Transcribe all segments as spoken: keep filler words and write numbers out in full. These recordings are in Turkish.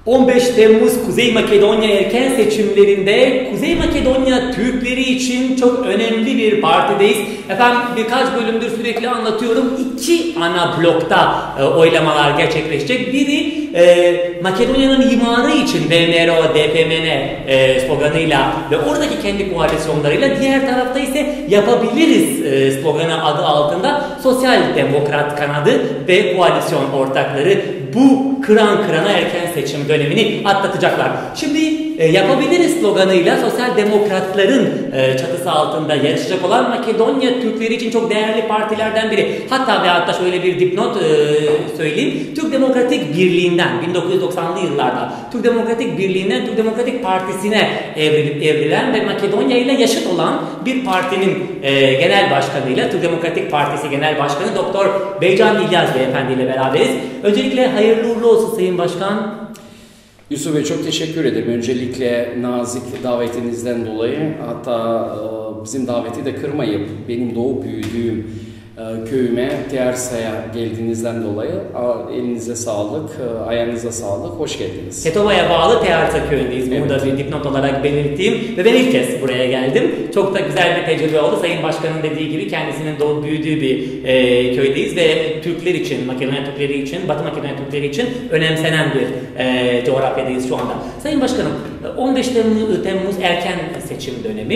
on beş Temmuz Kuzey Makedonya erken seçimlerinde Kuzey Makedonya Türkleri için çok önemli bir partideyiz. Efendim birkaç bölümdür sürekli anlatıyorum. İki ana blokta e, oylamalar gerçekleşecek. Biri e, Makedonya'nın imarı için B M R O D P M N e, sloganıyla ve oradaki kendi koalisyonlarıyla, diğer tarafta ise yapabiliriz e, sloganı adı altında Sosyal Demokrat kanadı ve koalisyon ortakları bu kıran kırana erken seçim dönemini atlatacaklar. Şimdi e, yapabiliriz sloganıyla sosyal demokratların e, çatısı altında yarışacak olan Makedonya Türkleri için çok değerli partilerden biri. Hatta ve hatta şöyle bir dipnot e, söyleyeyim. Türk Demokratik Birliği'nden bin dokuz yüz doksanlı yıllarda Türk Demokratik Birliği'nden Türk Demokratik Partisi'ne evrilip evrilen ve Makedonya ile yaşıt olan bir partinin e, genel başkanıyla, Türk Demokratik Partisi Genel Başkanı Doktor Beycan İlyas Beyefendi ile beraberiz. Öncelikle hayırlı uğurlu olsun Sayın Başkan. Yusuf Bey, çok teşekkür ederim. Öncelikle nazik davetinizden dolayı, hatta bizim daveti de kırmayıp benim doğup büyüdüğüm köyüme, Tearsa'ya geldiğinizden dolayı elinize sağlık, ayağınıza sağlık, hoş geldiniz. Tetova'ya bağlı Tearsa köyündeyiz. Bunu evet. da bir dipnot olarak belirteyim ve ben ilk kez buraya geldim. Çok da güzel bir tecrübe oldu. Sayın Başkan'ın dediği gibi kendisinin doğup büyüdüğü bir e, köydeyiz ve Türkler için, Makedonya Türkleri için, Batı Makedonya Türkleri için önemsenen bir e, coğrafyadayız şu anda. Sayın Başkanım, on beş Temmuz erken seçim dönemi,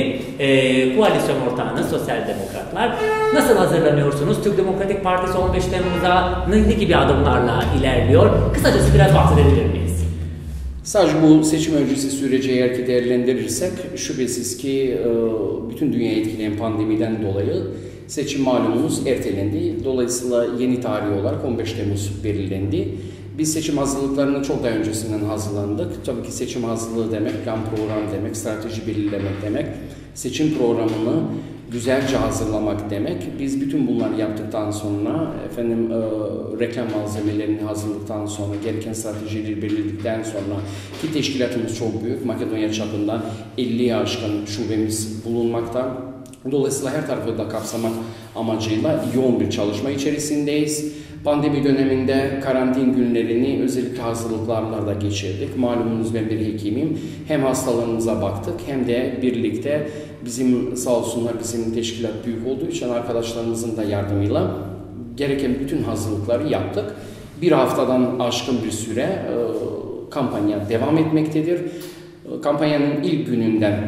e, koalisyon ortağınız Sosyal Demokratlar nasıl hazırlanıyor? Türk Demokratik Partisi on beş Temmuz'a ne gibi adımlarla ilerliyor? Kısacası biraz bahsedebilir miyiz? Sadece bu seçim öncesi süreci eğer ki değerlendirirsek, şüphesiz ki bütün dünyayı etkileyen pandemiden dolayı seçim malumunuz ertelendi. Dolayısıyla yeni tarih olarak on beş Temmuz belirlendi. Biz seçim hazırlıklarını çok daha öncesinden hazırlandık. Tabii ki seçim hazırlığı demek, plan program demek, strateji belirlemek demek, seçim programını güzelce hazırlamak demek. Biz bütün bunları yaptıktan sonra, efendim e, reklam malzemelerini hazırladıktan sonra, gereken stratejileri belirledikten sonra, ki teşkilatımız çok büyük, Makedonya çapında elliye aşkın şubemiz bulunmakta. Dolayısıyla her tarafı da kapsamak amacıyla yoğun bir çalışma içerisindeyiz. Pandemi döneminde karantin günlerini özellikle hazırlıklarla da geçirdik. Malumunuz ben bir hekimim. Hem hastalarımıza baktık hem de birlikte bizim sağ olsunlar bizim teşkilat büyük olduğu için arkadaşlarımızın da yardımıyla gereken bütün hazırlıkları yaptık. Bir haftadan aşkın bir süre e, kampanya devam etmektedir. E, kampanyanın ilk gününden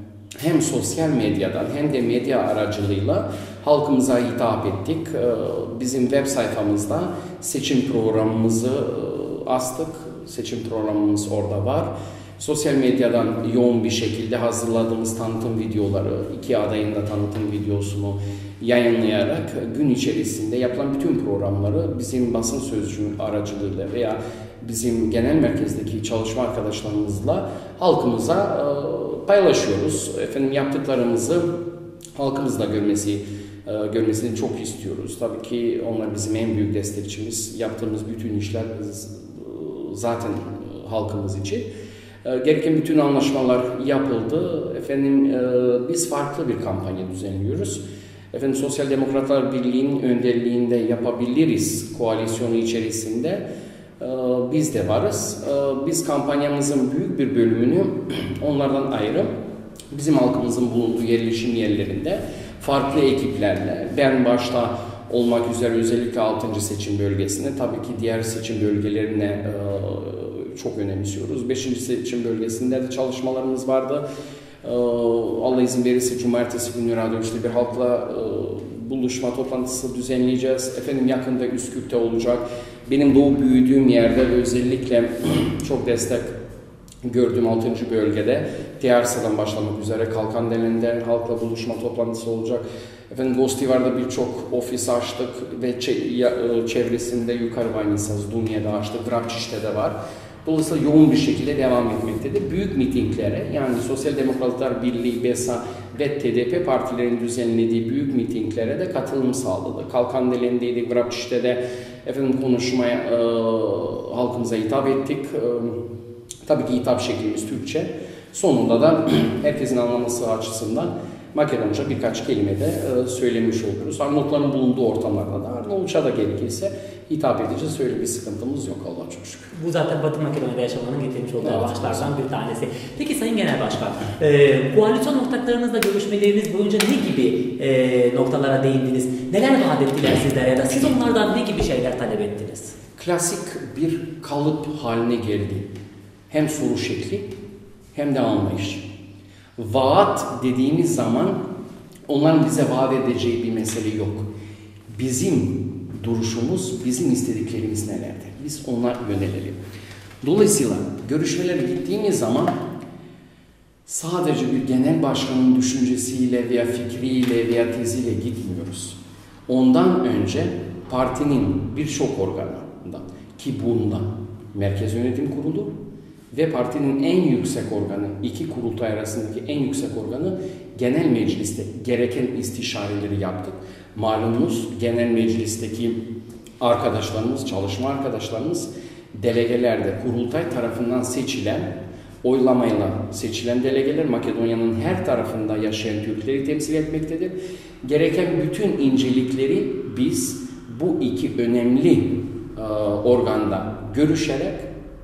hem sosyal medyadan hem de medya aracılığıyla halkımıza hitap ettik. Bizim web sayfamızda seçim programımızı astık. Seçim programımız orada var. Sosyal medyadan yoğun bir şekilde hazırladığımız tanıtım videoları, iki adayın da tanıtım videosunu yayınlayarak gün içerisinde yapılan bütün programları bizim basın sözcüğü aracılığıyla veya bizim genel merkezdeki çalışma arkadaşlarımızla halkımıza paylaşıyoruz. Efendim yaptıklarımızı halkımız da görmesi, görmesini çok istiyoruz. Tabii ki onlar bizim en büyük destekçimiz. Yaptığımız bütün işler zaten halkımız için. Gereken bütün anlaşmalar yapıldı. Efendim biz farklı bir kampanya düzenliyoruz. Efendim Sosyal Demokratlar Birliği'nin önderliğinde yapabiliriz koalisyonu içerisinde. Biz de varız. Biz kampanyamızın büyük bir bölümünü onlardan ayrı bizim halkımızın bulunduğu yerleşim yerlerinde farklı ekiplerle, ben başta olmak üzere özellikle altıncı seçim bölgesine, tabii ki diğer seçim bölgelerine çok önemsiyoruz. beşinci seçim bölgesinde de çalışmalarımız vardı. Allah izin verirse cumartesi günü Radyo üçte bir halkla buluşma toplantısı düzenleyeceğiz. Efendim yakında Üsküp'te olacak. Benim doğup büyüdüğüm yerde özellikle çok destek gördüğüm altıncı bölgede Tearsa'dan başlamak üzere Kalkandelen'de halkla buluşma toplantısı olacak. Efendim Gostivar'da birçok ofis açtık ve çevresinde Yukarı Vanyasaz, Dunye'de açtık, Grabçiş'te de var. Dolayısıyla yoğun bir şekilde devam etmektedir. Büyük mitinglere, yani Sosyal Demokratlar Birliği, BESA ve T D P partilerinin düzenlediği büyük mitinglere de katılım sağladı. Kalkandelen'deydi, Grabçiş'te de efendim konuşmaya, e, halkımıza hitap ettik. E, tabii ki hitap şeklimiz Türkçe. Sonunda da herkesin anlaması açısından Makedonca birkaç kelime de e, söylemiş oluruz. Arnavutların bulunduğu ortamlarda da Arnavutça da gerekirse hitap edeceğiz. Öyle bir sıkıntımız yok Allah'a çok şükür. Bu zaten Batı Makedonya'da yaşamanın getirmiş olduğu avantajlardan bir tanesi. Peki Sayın Genel Başkan, e, koalisyon ortaklarınızla görüşmeleriniz boyunca ne gibi e, noktalara değindiniz? Neler vaat ettiler sizler ya da siz onlardan ne gibi şeyler talep ettiniz? Klasik bir kalıp haline geldi. Hem soru şekli hem de anlayış. Vaat dediğimiz zaman onların bize vaat edeceği bir mesele yok. Bizim duruşumuz, bizim istediklerimiz nelerdir? Biz ona yönelelim. Dolayısıyla görüşmelere gittiğimiz zaman sadece bir genel başkanın düşüncesiyle veya fikriyle veya teziyle gitmiyoruz. Ondan önce partinin birçok organında ki bunda Merkez Yönetim Kurulu ve partinin en yüksek organı, iki kurultay arasındaki en yüksek organı Genel Meclis'te gereken istişareleri yaptık. Malumunuz Genel Meclis'teki arkadaşlarımız, çalışma arkadaşlarımız delegelerde kurultay tarafından seçilen, oylamayla seçilen delegeler Makedonya'nın her tarafında yaşayan Türkleri temsil etmektedir. Gereken bütün incelikleri biz bu iki önemli e, organda görüşerek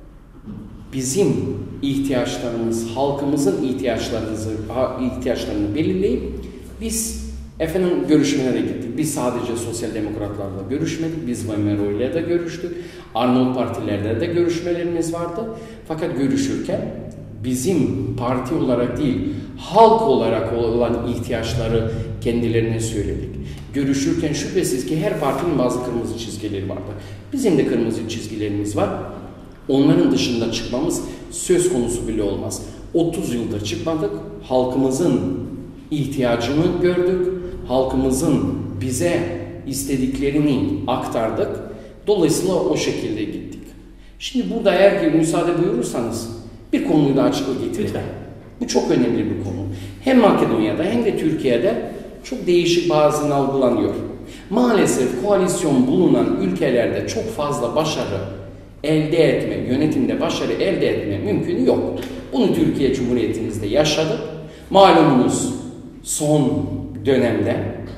bizim ihtiyaçlarımız, halkımızın ihtiyaçlarımızı, ihtiyaçlarını belirleyip biz efendim görüşmelere gittik. Biz sadece sosyal demokratlarla görüşmedik. Biz Vemero ile de görüştük. Arnavut partilerde de görüşmelerimiz vardı. Fakat görüşürken bizim parti olarak değil, halk olarak olan ihtiyaçları kendilerine söyledik. Görüşürken şüphesiz ki her partinin bazı kırmızı çizgileri vardı. Bizim de kırmızı çizgilerimiz var. Onların dışında çıkmamız söz konusu bile olmaz. otuz yıldır çıkmadık. Halkımızın ihtiyacını gördük. Halkımızın bize istediklerini aktardık. Dolayısıyla o şekilde gittik. Şimdi burada eğer ki müsaade buyurursanız bir konuyu da açıklık getirelim. Bu çok önemli bir konu. Hem Makedonya'da hem de Türkiye'de çok değişik bazen algılanıyor. Maalesef koalisyon bulunan ülkelerde çok fazla başarı elde etme, yönetimde başarı elde etme mümkünü yok. Bunu Türkiye Cumhuriyetimizde yaşadık. Malumunuz son dönemde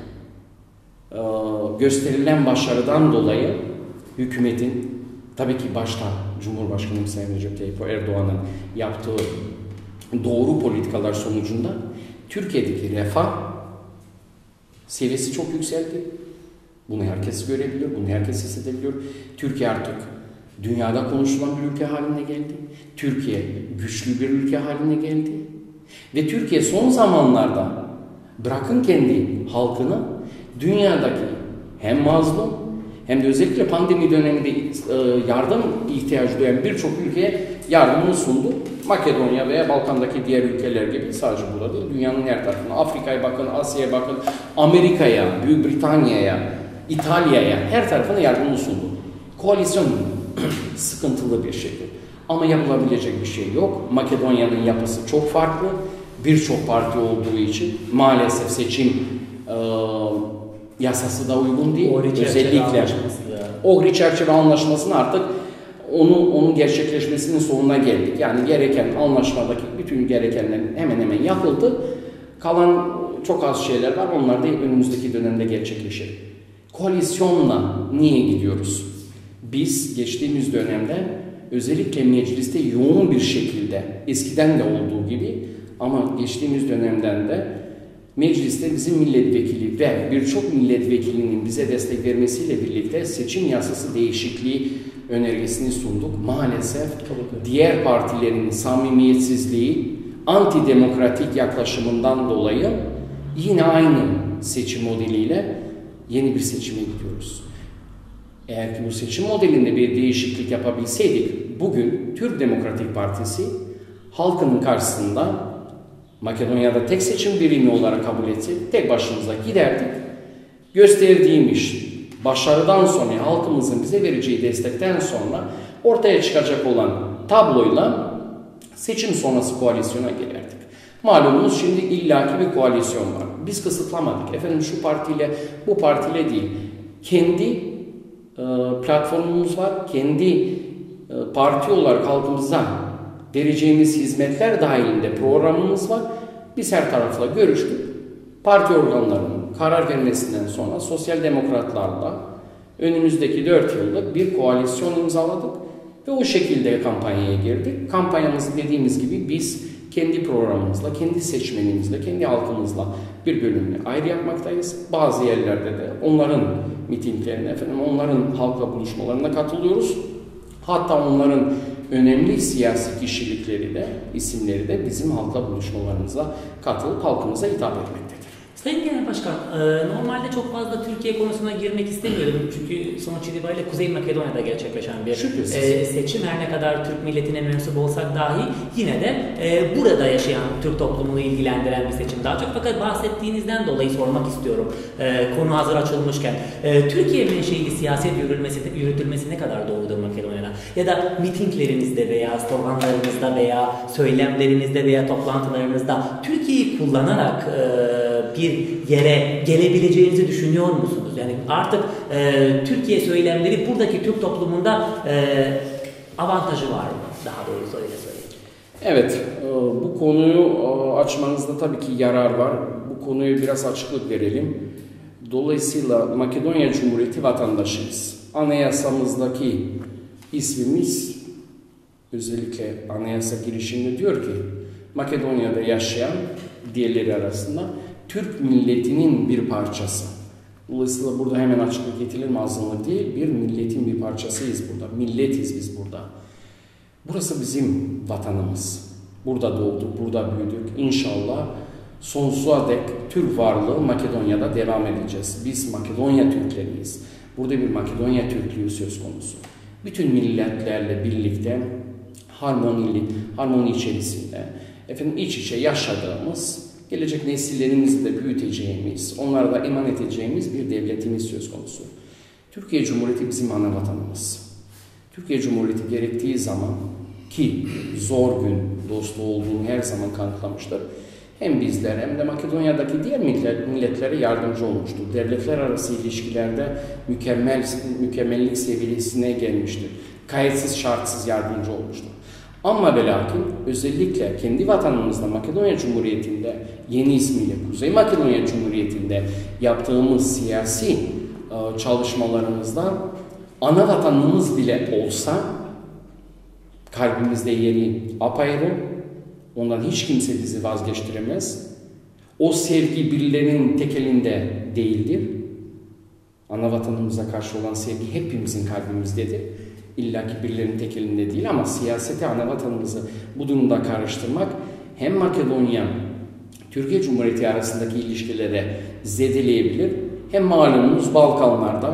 e, gösterilen başarıdan dolayı hükümetin, tabii ki başta Cumhurbaşkanı Sayın Recep Tayyip Erdoğan'ın yaptığı doğru politikalar sonucunda Türkiye'deki refah seviyesi çok yükseldi. Bunu herkes görebiliyor, bunu herkes hissedebiliyor. Türkiye artık dünyada konuşulan bir ülke haline geldi. Türkiye güçlü bir ülke haline geldi. Ve Türkiye son zamanlarda bırakın kendi halkını dünyadaki hem mazlum hem de özellikle pandemi döneminde yardım ihtiyacı duyan birçok ülkeye yardımını sundu. Makedonya veya Balkan'daki diğer ülkeler gibi sadece burada değil, dünyanın her tarafına, Afrika'ya bakın, Asya'ya bakın, Amerika'ya, Büyük Britanya'ya, İtalya'ya her tarafına yardımını sundu. Koalisyon sıkıntılı bir şeydir. Ama yapılabilecek bir şey yok. Makedonya'nın yapısı çok farklı. Birçok parti olduğu için maalesef seçim e, yasası da uygun değil. Ohri Özellikle Ohri Çerçeve Anlaşması'nın artık onu, onun gerçekleşmesinin sonuna geldik. Yani gereken anlaşmadaki bütün gerekenlerin hemen hemen yapıldı. Kalan çok az şeyler var. Onlar da önümüzdeki dönemde gerçekleşir. Koalisyonla niye gidiyoruz? Biz geçtiğimiz dönemde özellikle mecliste yoğun bir şekilde eskiden de olduğu gibi ama geçtiğimiz dönemden de mecliste bizim milletvekili ve birçok milletvekilinin bize destek vermesiyle birlikte seçim yasası değişikliği önergesini sunduk. Maalesef diğer partilerin samimiyetsizliği, antidemokratik yaklaşımından dolayı yine aynı seçim modeliyle yeni bir seçime gidiyoruz. Eğer ki bu seçim modelinde bir değişiklik yapabilseydik, bugün Türk Demokratik Partisi halkının karşısında Makedonya'da tek seçim birimi olarak kabul etseydik, tek başımıza giderdik. Gösterdiğim iş, başarıdan sonra, halkımızın bize vereceği destekten sonra ortaya çıkacak olan tabloyla seçim sonrası koalisyona girerdik. Malumunuz şimdi illaki bir koalisyon var. Biz kısıtlamadık. Efendim şu partiyle, bu partiyle değil. Kendi platformumuz var. Kendi parti olarak halkımıza vereceğimiz hizmetler dahilinde programımız var. Biz her tarafla görüştük. Parti organlarının karar vermesinden sonra sosyal demokratlarla önümüzdeki dört yıllık bir koalisyon imzaladık ve o şekilde kampanyaya girdik. Kampanyamızı dediğimiz gibi biz kendi programımızla, kendi seçmenimizle, kendi halkımızla bir bölümünü ayrı yapmaktayız. Bazı yerlerde de onların mitinglerine, efendim, onların halkla buluşmalarına katılıyoruz. Hatta onların önemli siyasi kişilikleri de, isimleri de bizim halkla buluşmalarımıza katılıp halkımıza hitap etmektedir. Sayın Genel Başkan, normalde çok fazla Türkiye konusuna girmek istemiyorum çünkü sonuç itibariyle Kuzey Makedonya'da gerçekleşen bir Şüphesiz. seçim. Her ne kadar Türk milletine mensup olsak dahi yine de burada yaşayan Türk toplumunu ilgilendiren bir seçim daha çok. Fakat bahsettiğinizden dolayı sormak istiyorum, konu hazır açılmışken. Türkiye menşeili siyaset yürütülmesi, yürütülmesi ne kadar doğrudur Makedonya'da? Ya da mitinglerinizde veya sloganlarınızda veya söylemlerinizde veya toplantılarınızda Türkiye'yi kullanarak bir yere gelebileceğinizi düşünüyor musunuz? Yani artık e, Türkiye söylemleri buradaki Türk toplumunda e, avantajı var mı? Daha doğrusu öyle söyleyeyim. Evet, e, bu konuyu e, açmanızda tabii ki yarar var. Bu konuyu biraz açıklık verelim. Dolayısıyla Makedonya Cumhuriyeti vatandaşıyız. Anayasamızdaki ismimiz, özellikle anayasa girişinde diyor ki Makedonya'da yaşayan diğerleri arasında Türk milletinin bir parçası. Dolayısıyla burada hemen açıklık getirelim, azınlık değil, bir milletin bir parçasıyız burada. Milletiz biz burada. Burası bizim vatanımız. Burada doğduk, burada büyüdük. İnşallah sonsuza dek Türk varlığı Makedonya'da devam edeceğiz. Biz Makedonya Türkleriyiz. Burada bir Makedonya Türklüğü söz konusu. Bütün milletlerle birlikte harmoni, harmoni içerisinde efendim iç içe yaşadığımız, gelecek nesillerimizi de büyüteceğimiz, onlara da emanet edeceğimiz bir devletimiz söz konusu. Türkiye Cumhuriyeti bizim ana vatanımız. Türkiye Cumhuriyeti gerektiği zaman, ki zor gün dostu olduğunu her zaman kanıtlamıştır, hem bizler hem de Makedonya'daki diğer milletlere yardımcı olmuştur. Devletler arası ilişkilerde mükemmel, mükemmellik seviyesine gelmiştir. Kayıtsız şartsız yardımcı olmuştur. Ama ve lakin özellikle kendi vatanımızda Makedonya Cumhuriyeti'nde, yeni ismiyle Kuzey Makedonya Cumhuriyeti'nde yaptığımız siyasi çalışmalarımızda ana vatanımız bile olsa kalbimizde yeri apayrı, ondan hiç kimse bizi vazgeçtiremez. O sevgi birilerinin tek elinde değildir. Ana vatanımıza karşı olan sevgi hepimizin kalbimizdedir. İlla ki birilerinin tek elinde değil ama siyasete ana vatanımızı bu durumda karıştırmak hem Makedonya, Türkiye Cumhuriyeti arasındaki ilişkilere zedeleyebilir, hem malumunuz Balkanlarda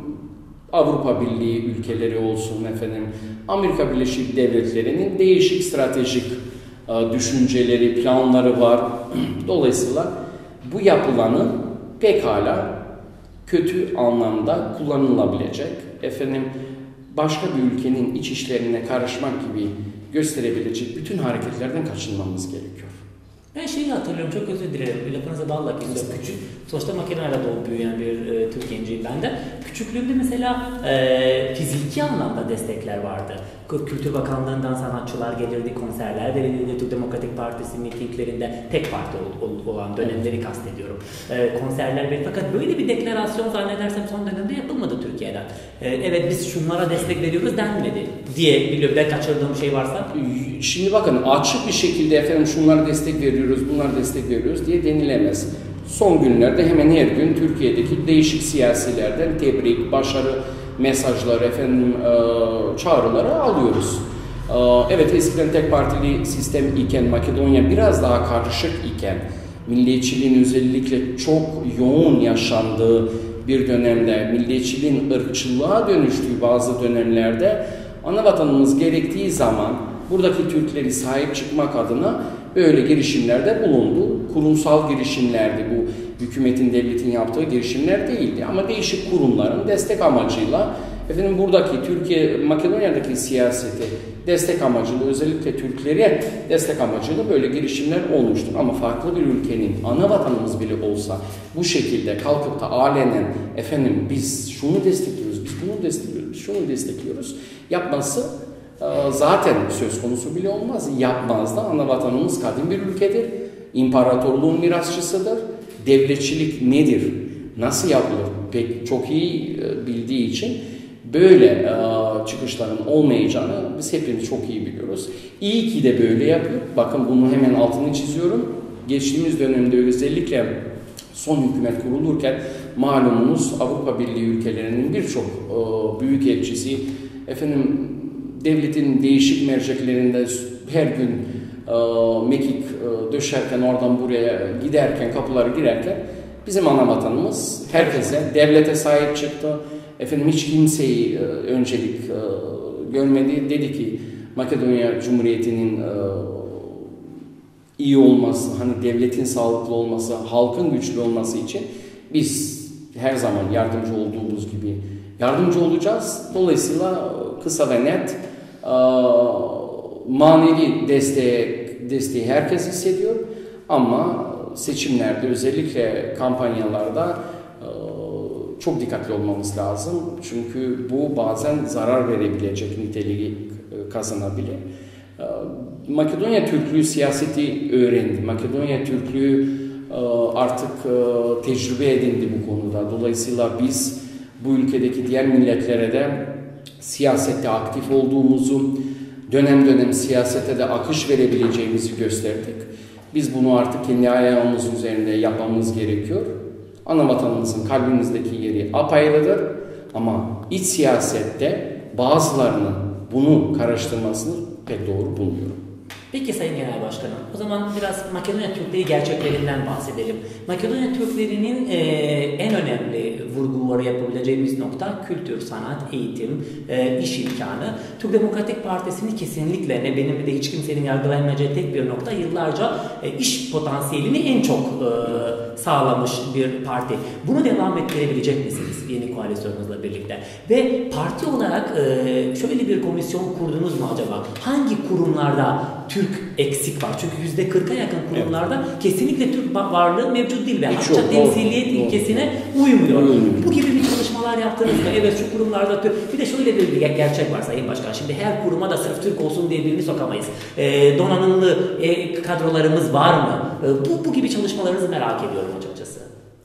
Avrupa Birliği ülkeleri olsun, efendim Amerika Birleşik Devletleri'nin değişik stratejik düşünceleri, planları var. Dolayısıyla bu yapılanı pekala kötü anlamda kullanılabilecek, efendim başka bir ülkenin iç işlerine karışmak gibi gösterebilecek bütün hareketlerden kaçınmamız gerekiyor. Ben şeyi hatırlıyorum, çok özür dilerim, lafınıza balla kesiyorum. Küçük, sonuçta Makedonya'da doğup büyüyen bir e, Türk genciyim ben de. Küçüklüğümde mesela e, fiziki anlamda destekler vardı. Kültür Bakanlığı'ndan sanatçılar gelirdi, konserler verilirdi. Türk Demokratik Partisi mitinglerinde, tek parti ol, ol, olan dönemleri kastediyorum. E, konserler verildi. Fakat böyle bir deklarasyon zannedersem son dönemde yapılmadı Türkiye'den. E, evet biz şunlara destek veriyoruz denmedi diye biliyorum. Ben kaçırdığım şey varsa. Şimdi bakın, açık bir şekilde efendim şunlara destek veriyoruz, bunlara destek veriyoruz diye denilemez. Son günlerde hemen her gün Türkiye'deki değişik siyasilerden tebrik, başarı mesajları, efendim çağrıları alıyoruz. Evet, eskiden tek partili sistem iken, Makedonya biraz daha karışık iken, milliyetçiliğin özellikle çok yoğun yaşandığı bir dönemde, milliyetçiliğin ırkçılığa dönüştüğü bazı dönemlerde ana vatanımız gerektiği zaman buradaki Türkleri sahip çıkmak adına böyle girişimlerde bulundu. Kurumsal girişimlerdi bu, hükümetin, devletin yaptığı girişimler değildi. Ama değişik kurumların destek amacıyla efendim buradaki Türkiye, Makedonya'daki siyaseti destek amacıyla, özellikle Türklere destek amacıyla böyle girişimler olmuştur. Ama farklı bir ülkenin, ana vatanımız bile olsa bu şekilde kalkıp da alenen efendim biz şunu destekliyoruz, biz bunu destekliyoruz, biz şunu destekliyoruz yapması zaten söz konusu bile olmaz. Yapmaz da. Anavatanımız kadim bir ülkedir. İmparatorluğun mirasçısıdır. Devletçilik nedir? Nasıl yapılır? Pek çok iyi bildiği için böyle çıkışların olmayacağını biz hepimiz çok iyi biliyoruz. İyi ki de böyle yapıyor. Bakın bunu hemen altını çiziyorum. Geçtiğimiz dönemde özellikle son hükümet kurulurken malumunuz Avrupa Birliği ülkelerinin birçok büyük elçisi efendim devletin değişik merceklerinde her gün mekik döşerken oradan buraya giderken kapıları girerken bizim ana vatanımız herkese devlete sahip çıktı. Efendim hiç kimseyi öncelik görmedi. Dedi ki Makedonya Cumhuriyeti'nin iyi olması, hani devletin sağlıklı olması, halkın güçlü olması için biz her zaman yardımcı olduğumuz gibi yardımcı olacağız. Dolayısıyla kısa ve net manevi desteği, desteği herkes hissediyor ama seçimlerde özellikle kampanyalarda çok dikkatli olmamız lazım. Çünkü bu bazen zarar verebilecek niteliği kazanabilir. Makedonya Türklüğü siyaseti öğrendi. Makedonya Türklüğü artık tecrübe edindi bu konuda. Dolayısıyla biz bu ülkedeki diğer milletlere de siyasette aktif olduğumuzu, dönem dönem siyasete de akış verebileceğimizi gösterdik. Biz bunu artık kendi ayağımız üzerinde yapmamız gerekiyor. Ana vatanımızın kalbimizdeki yeri apayrıdır ama iç siyasette bazılarının bunu karıştırmasını pek doğru bulmuyorum. Peki Sayın Genel Başkanım, o zaman biraz Makedonya Türkleri gerçeklerinden bahsedelim. Makedonya Türklerinin e, en önemli vurguları yapabileceğimiz nokta kültür, sanat, eğitim, e, iş imkanı. Türk Demokratik Partisi'ni kesinlikle ne benim de hiç kimsenin yargılayamayacağı tek bir nokta yıllarca e, iş potansiyelini en çok e, sağlamış bir parti. Bunu devam ettirebilecek misiniz yeni koalisyonunuzla birlikte? Ve parti olarak e, şöyle bir komisyon kurdunuz mu acaba? Hangi kurumlarda Türk eksik var? Çünkü yüzde kırka yakın kurumlarda evet. kesinlikle Türk varlığı mevcut değil ve hakça temsiliyet ilkesine uymuyor. Uyumuyor. Bu gibi bir çalışmalar yaptınız mı? Evet, şu kurumlarda Türk. Bir de şöyle bir gerçek var Sayın Başkan. Şimdi her kuruma da sırf Türk olsun diye birini sokamayız. E, donanımlı e, kadrolarımız var mı? E, bu, bu gibi çalışmalarınızı merak ediyorum açıkçası.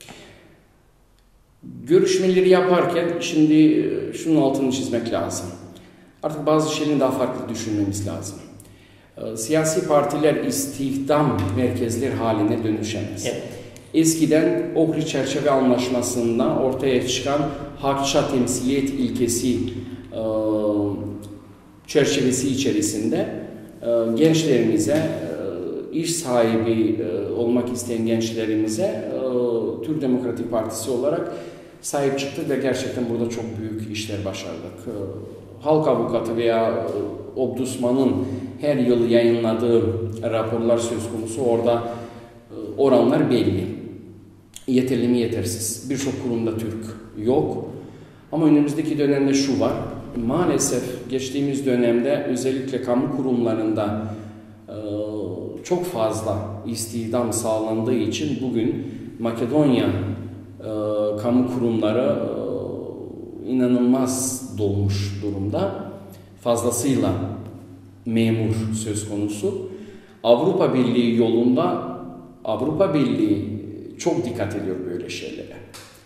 Görüşmeleri yaparken şimdi şunun altını çizmek lazım. Artık bazı şeyleri daha farklı düşünmemiz lazım. Siyasi partiler istihdam merkezleri haline dönüşemez. Evet. Eskiden Ohrid Çerçeve Anlaşması'ndan ortaya çıkan hakça temsiliyet ilkesi e, çerçevesi içerisinde e, gençlerimize, e, iş sahibi e, olmak isteyen gençlerimize e, Türk Demokratik Partisi olarak sahip çıktık ve gerçekten burada çok büyük işler başardık. E, Halk avukatı veya Ombudsman'ın her yıl yayınladığı raporlar söz konusu. Orada oranlar belli. Yeterli mi yetersiz. Birçok kurumda Türk yok. Ama önümüzdeki dönemde şu var. Maalesef geçtiğimiz dönemde özellikle kamu kurumlarında çok fazla istihdam sağlandığı için bugün Makedonya kamu kurumları inanılmaz dolmuş durumda. Fazlasıyla memur söz konusu. Avrupa Birliği yolunda Avrupa Birliği çok dikkat ediyor böyle şeylere.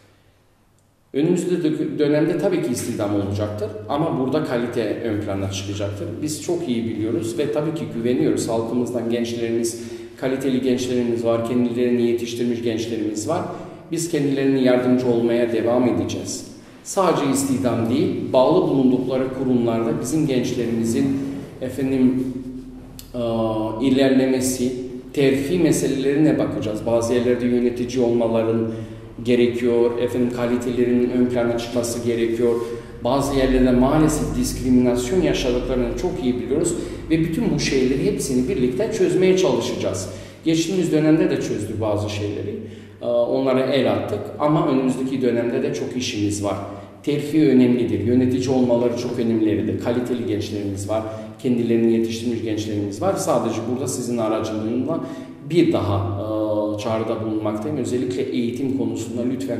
Önümüzdeki dönemde tabii ki istihdam olacaktır ama burada kalite ön plana çıkacaktır. Biz çok iyi biliyoruz ve tabii ki güveniyoruz. Halkımızdan gençlerimiz, kaliteli gençlerimiz var, kendilerini yetiştirmiş gençlerimiz var. Biz kendilerine yardımcı olmaya devam edeceğiz. Sadece istihdam değil, bağlı bulundukları kurumlarda bizim gençlerimizin efendim e, ilerlemesi, terfi meselelerine bakacağız. Bazı yerlerde yönetici olmaların gerekiyor, efendim kalitelerinin ön plana çıkması gerekiyor. Bazı yerlerde maalesef diskriminasyon yaşadıklarını çok iyi biliyoruz ve bütün bu şeyleri hepsini birlikte çözmeye çalışacağız. Geçtiğimiz dönemde de çözdük bazı şeyleri. Onlara el attık ama önümüzdeki dönemde de çok işimiz var. Terfi önemlidir, yönetici olmaları çok önemlidir. Kaliteli gençlerimiz var, kendilerini yetiştirmiş gençlerimiz var. Sadece burada sizin aracılığıyla bir daha çağrıda bulunmaktayım. Özellikle eğitim konusunda lütfen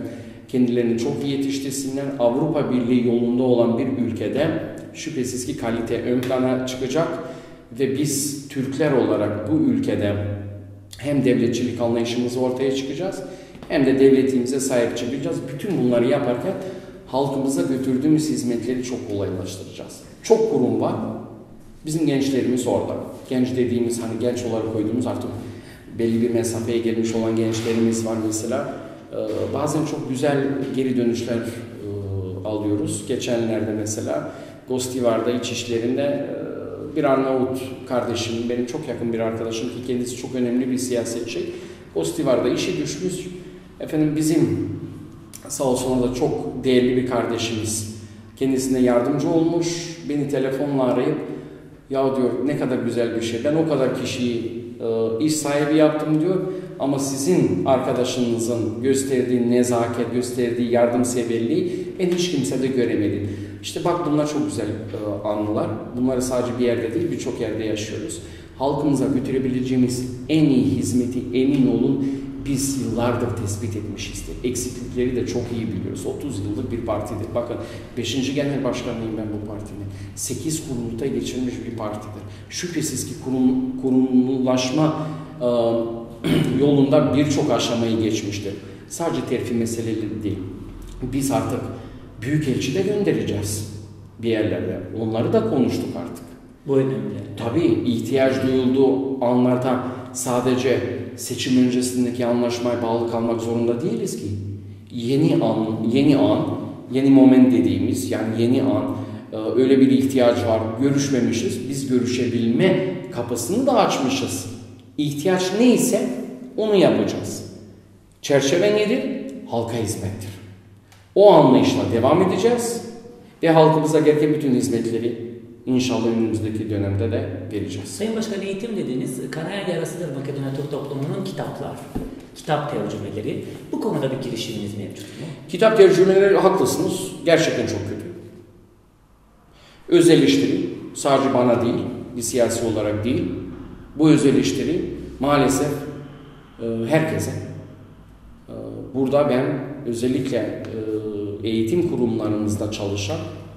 kendilerini çok iyi yetiştirsinler. Avrupa Birliği yolunda olan bir ülkede şüphesiz ki kalite ön plana çıkacak ve biz Türkler olarak bu ülkede hem devletçilik anlayışımızı ortaya çıkacağız hem de devletimize sahip çıkacağız. Bütün bunları yaparken halkımıza götürdüğümüz hizmetleri çok kolaylaştıracağız. Çok kurum var. Bizim gençlerimiz orada. Genç dediğimiz, hani genç olarak koyduğumuz, artık belli bir mesafeye gelmiş olan gençlerimiz var mesela. Ee, bazen çok güzel geri dönüşler e, alıyoruz. Geçenlerde mesela Gostivar'da iç işlerinde e, bir Arnavut kardeşim, benim çok yakın bir arkadaşım ki kendisi çok önemli bir siyasetçi. Gostivar'da işi düşmüş. Efendim bizim sağ olsun da çok değerli bir kardeşimiz kendisine yardımcı olmuş. Beni telefonla arayıp ya diyor ne kadar güzel bir şey. Ben o kadar kişiyi e, iş sahibi yaptım diyor. Ama sizin arkadaşınızın gösterdiği nezaket, gösterdiği yardımseverliği ben hiç kimsede göremedim. İşte bak bunlar çok güzel e, anılar. Bunları sadece bir yerde değil birçok yerde yaşıyoruz. Halkımıza götürebileceğimiz en iyi hizmeti emin olun biz yıllardır tespit etmişizdir. Eksiklikleri de çok iyi biliyoruz. otuz yıllık bir partidir. Bakın beşinci genel başkanıyım ben bu partinin. sekiz kurultay geçirmiş bir partidir. Şüphesiz ki kurum, kurumlaşma e, yolunda birçok aşamayı geçmiştir. Sadece terfi meseleleri değil. Biz artık büyükelçi de göndereceğiz bir yerlerde. Onları da konuştuk artık. Bu önemli. Tabii ihtiyaç duyulduğu anlarda sadece seçim öncesindeki anlaşmaya bağlı kalmak zorunda değiliz ki. Yeni an, yeni an, yeni moment dediğimiz yani yeni an öyle bir ihtiyaç var. Görüşmemişiz. Biz görüşebilme kapısını da açmışız. İhtiyaç neyse onu yapacağız. Çerçeve nedir? Halka hizmettir. O anlayışla devam edeceğiz ve halkımıza gereken bütün hizmetleri İnşallah önümüzdeki dönemde de vereceğiz. Sayın Başkan, eğitim dediğiniz kanayan yarasıdır Makedonya Türk toplumunun kitaplar, kitap tercümeleri. Bu konuda bir girişiminiz mevcut mu? Kitap tercümeleri haklısınız. Gerçekten çok kötü. Öz eleştiri sadece bana değil, bir siyasi olarak değil. Bu öz eleştiri maalesef e, herkese. E, burada ben özellikle e, eğitim kurumlarımızda çalışan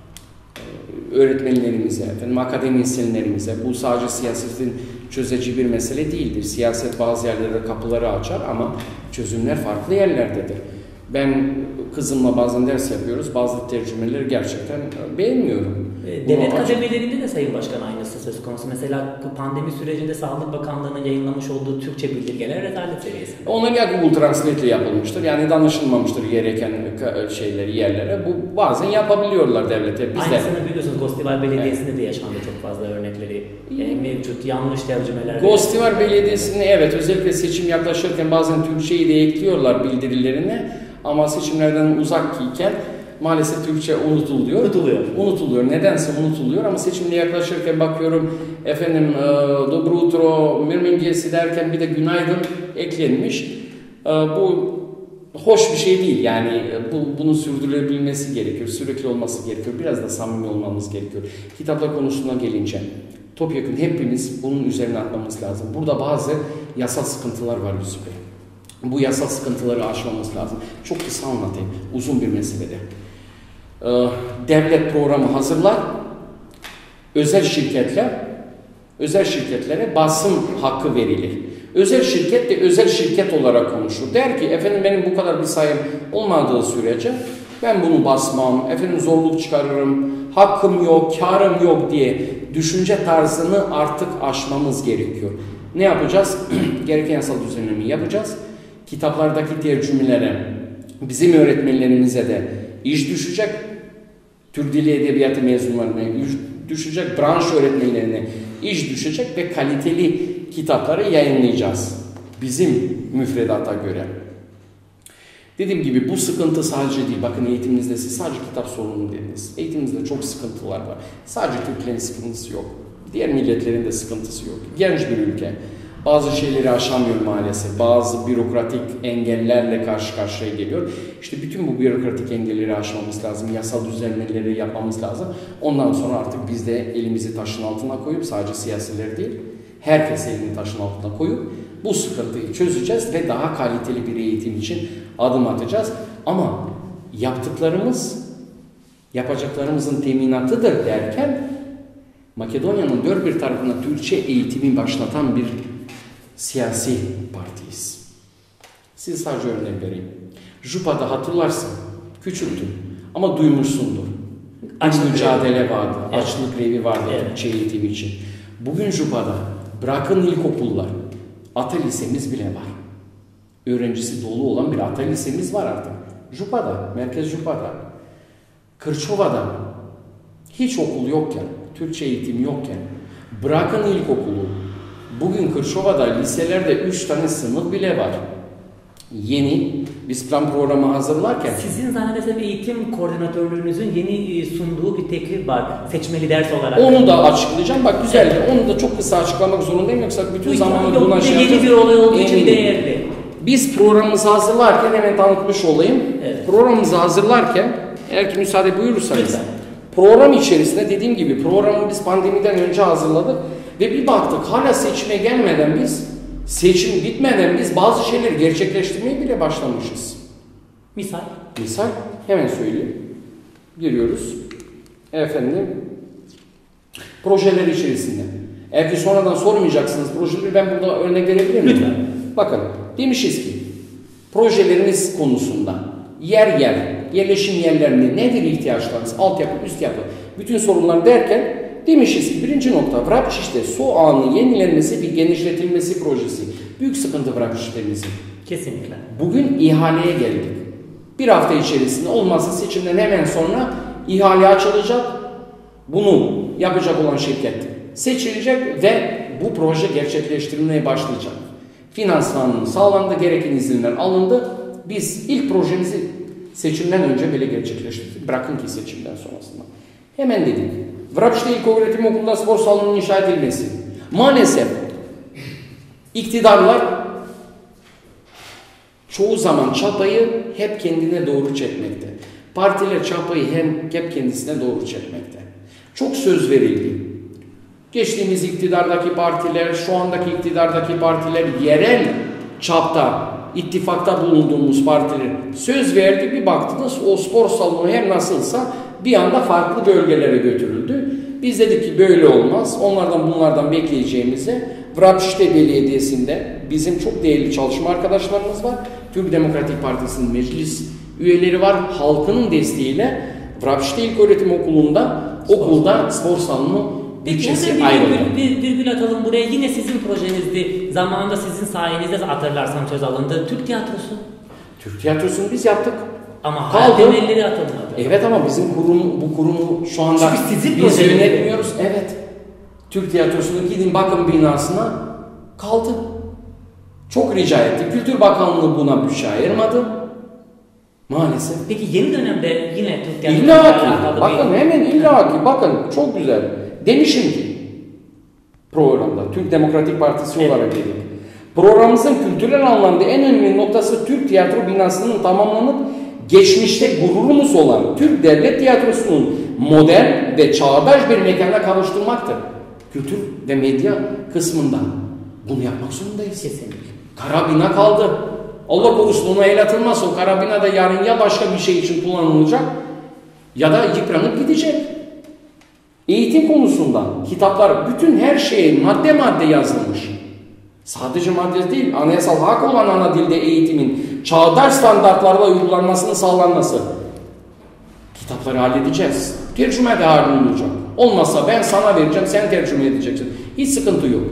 öğretmenlerimize, efendim, akademisyenlerimize, bu sadece siyasetin çözeceği bir mesele değildir. Siyaset bazı yerlerde kapıları açar ama çözümler farklı yerlerdedir. Ben kızımla bazen ders yapıyoruz, bazı tercümeleri gerçekten beğenmiyorum. Devlet kademelerinde de Sayın Başkan aynısı söz konusu. Mesela pandemi sürecinde Sağlık Bakanlığı'nın yayınlamış olduğu Türkçe bildirgeler rezalet seviyesinde. Onlar ya Google Translate ile yapılmıştır. Yani danışılmamıştır gereken şeyleri, yerlere. Bu bazen yapabiliyorlar devlete. Biz Aynısını de... biliyorsunuz Gostivar Belediyesi'nde evet. de yaşandı çok fazla örnekleri e, mevcut. Yanlış tercümeler. Gostivar Belediyesi'nde evet özellikle seçim yaklaşırken bazen Türkçeyi de ekliyorlar bildirilerine. Ama seçimlerden uzak iken maalesef Türkçe unutuluyor. Unutuluyor. Unutuluyor. Nedense unutuluyor ama seçimle yaklaşırken bakıyorum efendim Dobro utro, Mirmingesi derken bir de günaydın eklenmiş. Bu hoş bir şey değil. Yani bu, bunun sürdürülebilmesi gerekiyor. Sürekli olması gerekiyor. Biraz da samimi olmamız gerekiyor. Kitaplar konusuna gelince topyekun hepimiz bunun üzerine atmamız lazım. Burada bazı yasal sıkıntılar var Yusuf Bey. Bu yasal sıkıntıları aşmamız lazım. Çok kısa anlatayım. Uzun bir meselede. Ee, devlet programı hazırlar. Özel şirketler, özel şirketlere basım hakkı verilir. Özel şirket de özel şirket olarak konuşur. Der ki efendim benim bu kadar bir sayım olmadığı sürece ben bunu basmam, efendim zorluk çıkarırım, hakkım yok, karım yok diye düşünce tarzını artık aşmamız gerekiyor. Ne yapacağız? Gereken yasal düzenlemeyi yapacağız. Kitaplardaki tercümelere, bizim öğretmenlerimize de iş düşecek. Türk Dili Edebiyatı mezunlarına iş düşecek. Branş öğretmenlerine iş düşecek ve kaliteli kitapları yayınlayacağız. Bizim müfredata göre. Dediğim gibi bu sıkıntı sadece değil. Bakın eğitiminizde siz sadece kitap sorunu dediniz. Eğitiminizde çok sıkıntılar var. Sadece Türklerin sıkıntısı yok. Diğer milletlerin de sıkıntısı yok. Genç bir ülke. Bazı şeyleri aşamıyor maalesef. Bazı bürokratik engellerle karşı karşıya geliyor. İşte bütün bu bürokratik engelleri aşmamız lazım. Yasal düzenlemeleri yapmamız lazım. Ondan sonra artık biz de elimizi taşın altına koyup sadece siyasiler değil, herkes elini taşın altına koyup bu sıkıntıyı çözeceğiz ve daha kaliteli bir eğitim için adım atacağız. Ama yaptıklarımız yapacaklarımızın teminatıdır derken Makedonya'nın dört bir tarafına Türkçe eğitimi başlatan bir siyasi partiyiz. Siz sadece örnek vereyim. Jupa'da hatırlarsın, küçüktün ama duymuşsundur. Açlık mücadele vardı, evet. Açlık grevi vardı evet. Türkçe eğitim için. Bugün Jupa'da bırakın ilkokullar, ata lisemiz bile var. Öğrencisi dolu olan bir ata lisemiz var artık. Jupa'da, Merkez Jupa'da. Kırçova'da hiç okul yokken, Türkçe eğitim yokken, bırakın ilkokulu. Bugün Kırçova'da liselerde üç tane sınıf bile var. Yeni, biz plan programı hazırlarken... Sizin zannedersem eğitim koordinatörlüğünüzün yeni sunduğu bir teklif var, seçmeli ders olarak. Onu da açıklayacağım. Bak güzeldi. Evet. Onu da çok kısa açıklamak zorundayım. Yoksa bütün zamanı buna şey yapacağız. Yeni bir olay olduğu için değerli. Biz programımızı hazırlarken hemen tanıtmış olayım. Evet. Programımızı hazırlarken, eğer ki müsaade buyurursanız, lütfen. Program içerisinde dediğim gibi programı biz pandemiden önce hazırladık ve bir baktık hala seçime gelmeden biz, seçim bitmeden biz bazı şeyleri gerçekleştirmeye bile başlamışız. Misal? Misal, hemen söyleyeyim. Giriyoruz. Efendim, projeler içerisinde. Eğer ki sonradan sormayacaksınız projeleri, ben burada örnek verebilir miyim? Lütfen. Bakın, demişiz ki, projeleriniz konusunda yer yer, yerleşim yerlerinde nedir ihtiyaçlarınız, altyapı, üst yapı, bütün sorunlar derken demişiz ki birinci nokta Vrapçiş'te su ağının yenilenmesi bir genişletilmesi projesi. Büyük sıkıntı Vrapçiş'lerimizin. Kesinlikle. Bugün ihaleye geldik. Bir hafta içerisinde olmazsa seçimden hemen sonra ihale açılacak. Bunu yapacak olan şirket seçilecek ve bu proje gerçekleştirilmeye başlayacak. Finansmanın sağlandı, gereken izinler alındı. Biz ilk projemizi seçimden önce bile gerçekleştirdik. Bırakın ki seçimden sonrasında. Hemen dedik. Vrapçı'da İlköğretim Okulu'nda spor salonunun inşa edilmesi. Maalesef iktidarlar çoğu zaman çapayı hep kendine doğru çekmekte. Partiler çapayı hem hep kendisine doğru çekmekte. Çok söz verildi. Geçtiğimiz iktidardaki partiler, şu andaki iktidardaki partiler yerel çapta, ittifakta bulunduğumuz partiler söz verdi. Bir baktınız o spor salonu hem nasılsa bir anda farklı bölgelere götürüldü. Biz dedik ki böyle olmaz. Onlardan bunlardan bekleyeceğimize Vrapçiş'te Belediyesi'nde bizim çok değerli çalışma arkadaşlarımız var. Türk Demokratik Partisi'nin meclis üyeleri var. Halkının desteğiyle Vrapçiş'te İlköğretim Okulu'nda okulda spor salonu bütçesi ayrıldı. Bir virgül atalım buraya. Yine sizin projenizdi. Zamanında sizin sayenizde hatırlarsam söz alındı. Türk Tiyatrosu. Türk Tiyatrosu'nu biz yaptık. Ama hala temelleri atılmadı. Evet ama bizim kurum, bu kurumu şu anda sizin biz yönetmiyoruz. Evet. Türk Tiyatrosu'nun gidin bakın binasına kaldı. Çok rica etti. Kültür Bakanlığı buna bütçe ayırmadı. Maalesef. Peki yeni dönemde yine Türk Tiyatrosu'nun İlla bakın hemen illa ki bakın çok güzel. Demişim ki programda Türk Demokratik Partisi evet. olarak dedik. Programımızın kültürel anlamda en önemli noktası Türk Tiyatro binasının tamamlanıp geçmişte gururumuz olan Türk Devlet Tiyatrosu'nun modern ve çağdaş bir mekana kavuşturmaktır. Kültür ve medya kısmında bunu yapmak zorundayız. Kesinlikle. Karabina kaldı. Allah korusun ona el atılmaz. O karabina da yarın ya başka bir şey için kullanılacak ya da yıpranıp gidecek. Eğitim konusunda kitaplar bütün her şeye madde madde yazılmış. Sadece madde değil, anayasal hak olan ana dilde eğitimin çağdaş standartlarla uygulanmasının sağlanması. Kitapları halledeceğiz. Tercüme de halin olacak. Olmazsa ben sana vereceğim, sen tercüme edeceksin. Hiç sıkıntı yok.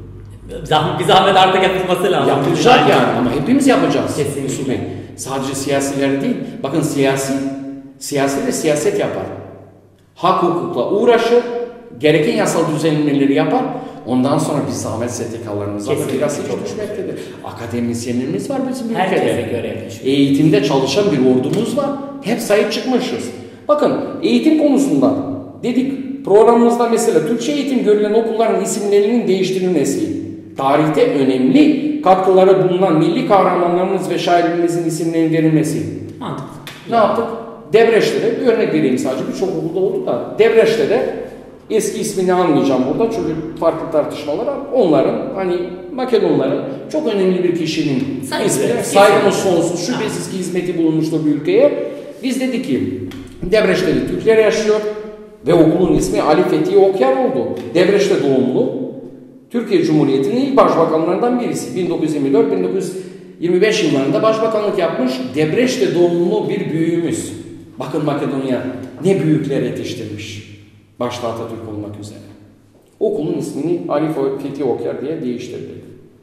Bir zahmet artık yapılması lazım. Yapılacak yani ama hepimiz yapacağız. Kesinlikle. Sadece siyasiler değil. Bakın siyasi, siyasi de siyaset yapar. Hak hukukla uğraşır, gereken yasal düzenlemeleri yapar. Ondan sonra biz zahmet S T K'larımız var. Biraz hiç düşmektedir. Akademisyenlerimiz var bizim ülkede. Herkese göre. Eğitimde çalışan bir ordumuz var. Hep sahip çıkmışız. Bakın eğitim konusunda dedik programımızda mesela Türkçe eğitim görülen okulların isimlerinin değiştirilmesi, tarihte önemli katkıları bulunan milli kahramanlarımız ve şairlerimizin isimlerinin verilmesi. Mantıklı. Ne yaptık? Debreş'te bir örnek vereyim sadece. Birçok okulda oldu da. Debreş'te de eski ismini almayacağım burada çünkü farklı tartışmalar var. Onların hani Makedonların çok önemli bir kişinin ismi saygımız sonsuz şüphesiz ki hizmeti bulunmuştur bir ülkeye. Biz dedik ki Debreç'te de Türkler yaşıyor ve okulun ismi Ali Fethi Okyar oldu. Debreç'te doğumlu. Türkiye Cumhuriyeti'nin ilk başbakanlarından birisi. bin dokuz yüz yirmi dört bin dokuz yüz yirmi beş yıllarında başbakanlık yapmış. Debreç'te doğumlu bir büyüğümüz. Bakın Makedonya ne büyükler yetiştirmiş. Başta Atatürk olmak üzere. Okulun ismini Ali Fethi Okyar diye değiştirdik.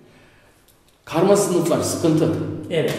Karma sınıflar sıkıntı. Evet.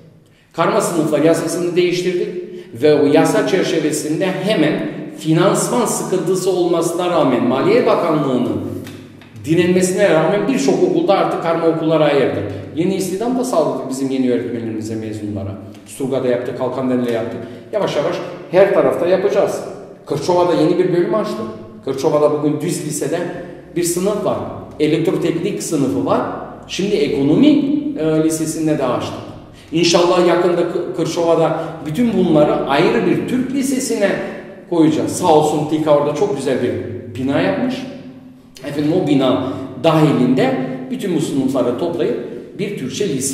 Karma sınıflar yasasını değiştirdik ve o yasa çerçevesinde hemen finansman sıkıntısı olmasına rağmen Maliye Bakanlığı'nın direnmesine rağmen birçok okulda artık karma okullara ayırdık. Yeni istihdam da sağladık bizim yeni öğretmenlerimize, mezunlara. Surga'da yaptık, Kalkandere'de yaptık. Yavaş yavaş her tarafta yapacağız. Kırçova'da yeni bir bölüm açtım. Kırçova'da bugün Düz Lise'de bir sınıf var. Elektroteknik sınıfı var. Şimdi ekonomi e, lisesinde de açtım. İnşallah yakında Kırçova'da bütün bunları ayrı bir Türk lisesine koyacağız. Sağ olsun TİKA orada çok güzel bir bina yapmış. Efendim o bina dahilinde bütün bu sınıfları toplayıp bir Türkçe lise,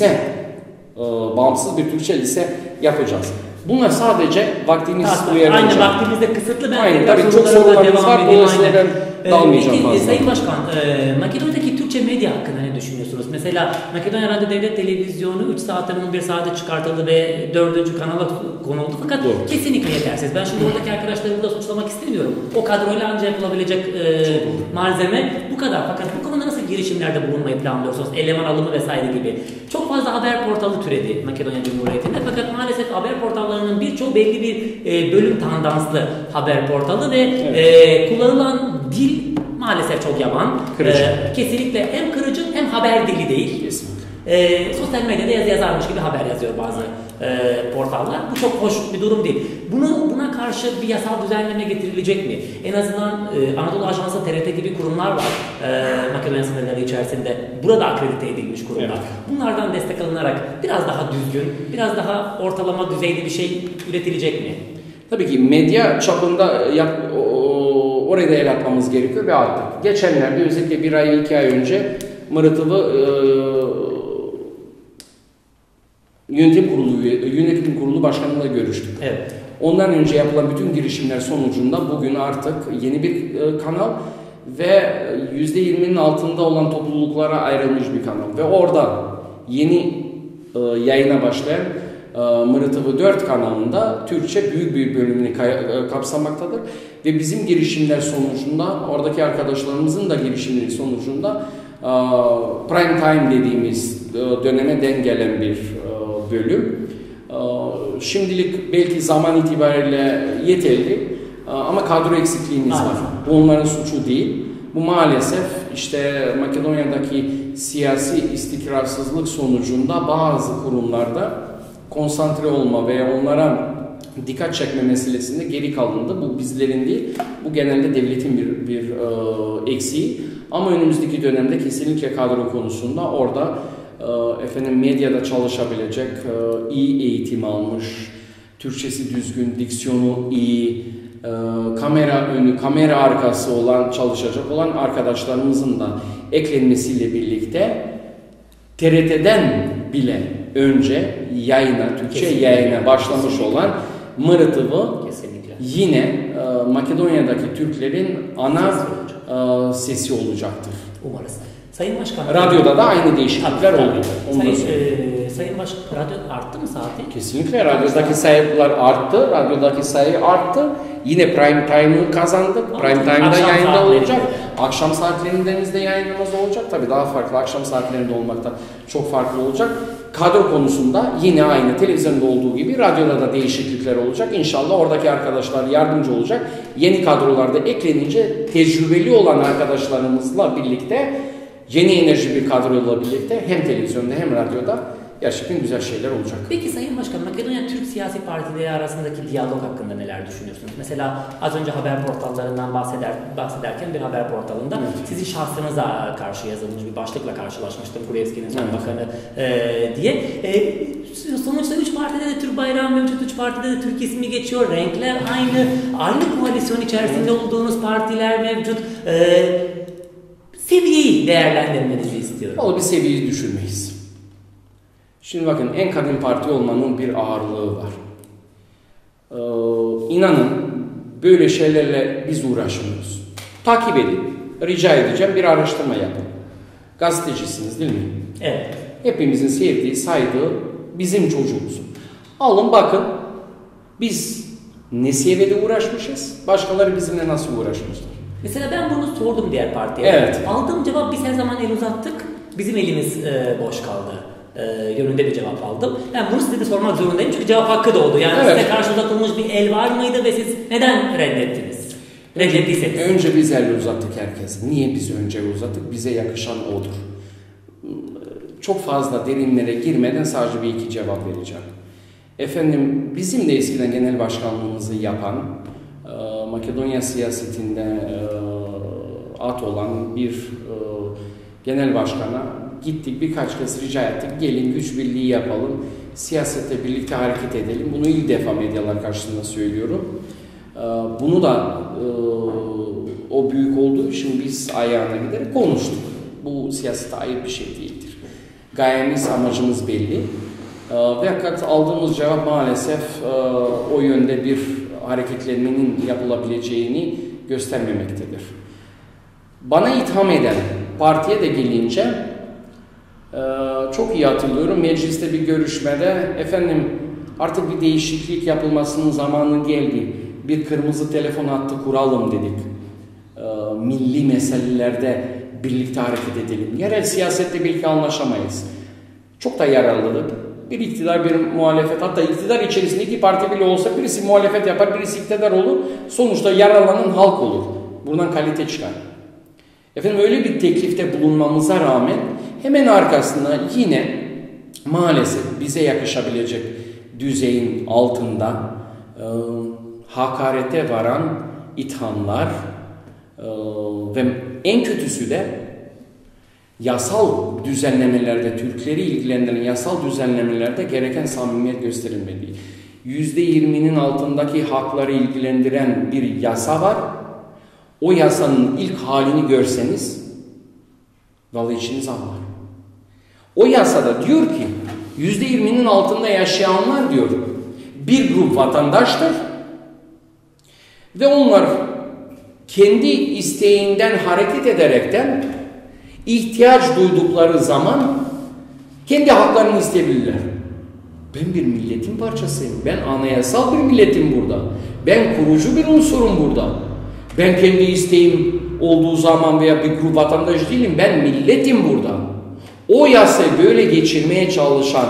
e, bağımsız bir Türkçe lise yapacağız. Bunlar sadece vaktimiz uyarınca. Aynı vaktimiz de kısıtlı. Ben Aynen tabii çok sorularınız var. Dolayısıyla ben dalmayacağım fazla. Sayın Başkan, e, Makedonya'daki Türkçe medya hakkında ne düşünüyorsunuz? Mesela Makedonya Radyo Devlet Televizyonu üç saatten on bir saate çıkartıldı ve dördüncü kanala konuldu. Fakat Doğru. kesinlikle yetersiz. Ben şimdi oradaki arkadaşlarımı da suçlamak istemiyorum. O kadroyla ancak yapılabilecek e, malzeme bu kadar. Fakat bu konuda nasıl girişimlerde bulunmayı planlıyorsunuz? Eleman alımı vesaire gibi. Çok fazla haber portalı türedi Makedonya Cumhuriyeti'nde. Fakat maalesef haber portallarının birçoğu belli bir e, bölüm tandanslı haber portalı ve evet. e, kullanılan dil maalesef çok yaban. E, kesinlikle hem kırıcı hem haber dili değil. Kesinlikle. E, sosyal medyada yazı yazarmış gibi haber yazıyor bazı e, portallar. Bu çok hoş bir durum değil. Bunu buna karşı bir yasal düzenleme getirilecek mi? En azından e, Anadolu Ajansı, T R T gibi kurumlar var e, Makedonya sınırları içerisinde. Burada akredite edilmiş kurumlar. Evet. Bunlardan destek alınarak biraz daha düzgün, biraz daha ortalama düzeyde bir şey üretilecek mi? Tabii ki medya çapında yap, o, oraya da el atmamız gerekiyor ve attık. Geçenlerde özellikle bir ay, iki ay önce Mırıtıvı e, Yönetim Kurulu Yönetim Kurulu Başkanı'yla görüştük. Evet. Ondan önce yapılan bütün girişimler sonucunda bugün artık yeni bir e, kanal ve yüzde yirminin altında olan topluluklara ayrılmış bir kanal ve orada yeni e, yayına başlayan e, Mırıtıvı dört kanalında Türkçe büyük bir bölümünü e, kapsamaktadır ve bizim girişimler sonucunda oradaki arkadaşlarımızın da girişimleri sonucunda e, prime time dediğimiz e, döneme denk gelen bir e, bölüm. Şimdilik belki zaman itibariyle yeterli ama kadro eksikliğimiz var. Bu onların suçu değil. Bu maalesef işte Makedonya'daki siyasi istikrarsızlık sonucunda bazı kurumlarda konsantre olma veya onlara dikkat çekme meselesinde geri kalındı. Bu bizlerin değil, bu genelde devletin bir, bir e, eksiği. Ama önümüzdeki dönemde kesinlikle kadro konusunda orada efendim medyada çalışabilecek, iyi eğitim almış, Türkçesi düzgün, diksiyonu iyi, kamera önü, kamera arkası olan, çalışacak olan arkadaşlarımızın da eklenmesiyle birlikte T R T'den bile önce yayına, Türkçe Kesinlikle. yayına başlamış Kesinlikle. olan Mırıtıvı yine Makedonya'daki Türklerin ana sesi, sesi olacaktır. Umarız. Sayın Başkan. Radyoda da aynı değişiklikler oldu. Sayın, e, Sayın Başkan, radyo arttı mı saati? Kesinlikle radyodaki sayılar arttı. Radyodaki sayı arttı. Yine prime time'ı kazandık. Prime time'da yayında olacak. Akşam saatlerinde yayınımız olacak. Tabii daha farklı. Akşam saatlerinde olmaktan çok farklı olacak. Kadro konusunda yine aynı televizyonda olduğu gibi radyoda da değişiklikler olacak. İnşallah oradaki arkadaşlar yardımcı olacak. Yeni kadrolarda eklenince tecrübeli olan arkadaşlarımızla birlikte yeni enerji bir kadroyla birlikte hem televizyonda hem radyoda gerçekten güzel şeyler olacak. Peki Sayın Başkan, Makedonya Türk siyasi partileri arasındaki diyalog hakkında neler düşünüyorsunuz? Mesela az önce haber portallarından bahseder, bahsederken bir haber portalında evet. sizin şahsınıza karşı yazılmış bir başlıkla karşılaşmıştım. Kurevski'nin son evet. bakanı e, diye. E, sonuçta üç partide de Türk bayrağı mevcut, üç partide de Türk ismi geçiyor. Renkler aynı, aynı koalisyon içerisinde evet. olduğunuz partiler mevcut. E, Seviyeyi değerlendirmenizi istiyorum. Vallahi bir seviyeyi düşürmeyiz. Şimdi bakın en kadim parti olmanın bir ağırlığı var. Ee, inanın böyle şeylerle biz uğraşmıyoruz. Takip edin. Rica edeceğim, bir araştırma yapın. Gazetecisiniz değil mi? Evet. Hepimizin sevdiği, saydığı bizim çocuğumuz. Alın bakın. Biz ne seviyede uğraşmışız? Başkaları bizimle nasıl uğraşmışlar? Mesela ben bunu sordum diğer partiye. Evet. Aldığım cevap biz her zaman el uzattık. Bizim elimiz e, boş kaldı. E, yönünde bir cevap aldım. Yani bunu size de sormak zorundayım çünkü cevap hakkı doğdu. Yani evet. size karşı uzatılmış bir el var mıydı ve siz neden reddettiniz? Reddettiyseniz. Önce biz el uzattık herkese. Niye biz önce uzattık? Bize yakışan odur. Çok fazla derinlere girmeden sadece bir iki cevap vereceğim. Efendim, bizim de eskiden genel başkanlığımızı yapan, Makedonya siyasetinde at olan bir genel başkana gittik, birkaç kez rica ettik, gelin güç birliği yapalım, siyasette birlikte hareket edelim. Bunu ilk defa medyalar karşısında söylüyorum. Bunu da o büyük olduğu için biz ayağına giderek konuştuk. Bu siyasete ayıp bir şey değildir. Gayemiz, amacımız belli. Fakat aldığımız cevap maalesef o yönde bir hareketlenmenin yapılabileceğini göstermemektedir. Bana itham eden partiye de gelince çok iyi hatırlıyorum. Mecliste bir görüşmede efendim artık bir değişiklik yapılmasının zamanı geldi. Bir kırmızı telefon hattı kuralım dedik. Milli meselelerde birlikte hareket edelim. Yerel siyasette belki anlaşamayız. Çok da yararlıdır. Bir iktidar, bir muhalefet, hatta iktidar içerisinde iki parti bile olsa birisi muhalefet yapar, birisi iktidar olur. Sonuçta yararlanan halk olur. Buradan kalite çıkar. Efendim öyle bir teklifte bulunmamıza rağmen hemen arkasında yine maalesef bize yakışabilecek düzeyin altında e, hakarete varan ithamlar e, ve en kötüsü de yasal düzenlemelerde, Türkleri ilgilendiren yasal düzenlemelerde gereken samimiyet gösterilmediği. yüzde yirminin altındaki hakları ilgilendiren bir yasa var. O yasanın ilk halini görseniz vallahi içiniz ağlar. O yasada diyor ki yüzde yirminin altında yaşayanlar diyor bir grup vatandaştır ve onlar kendi isteğinden hareket ederekten ihtiyaç duydukları zaman kendi haklarını isteyebilirler. Ben bir milletin parçasıyım. Ben anayasal bir milletim burada. Ben kurucu bir unsurum burada. Ben kendi isteğim olduğu zaman veya bir grup vatandaş değilim. Ben milletim burada. O yasayı böyle geçirmeye çalışan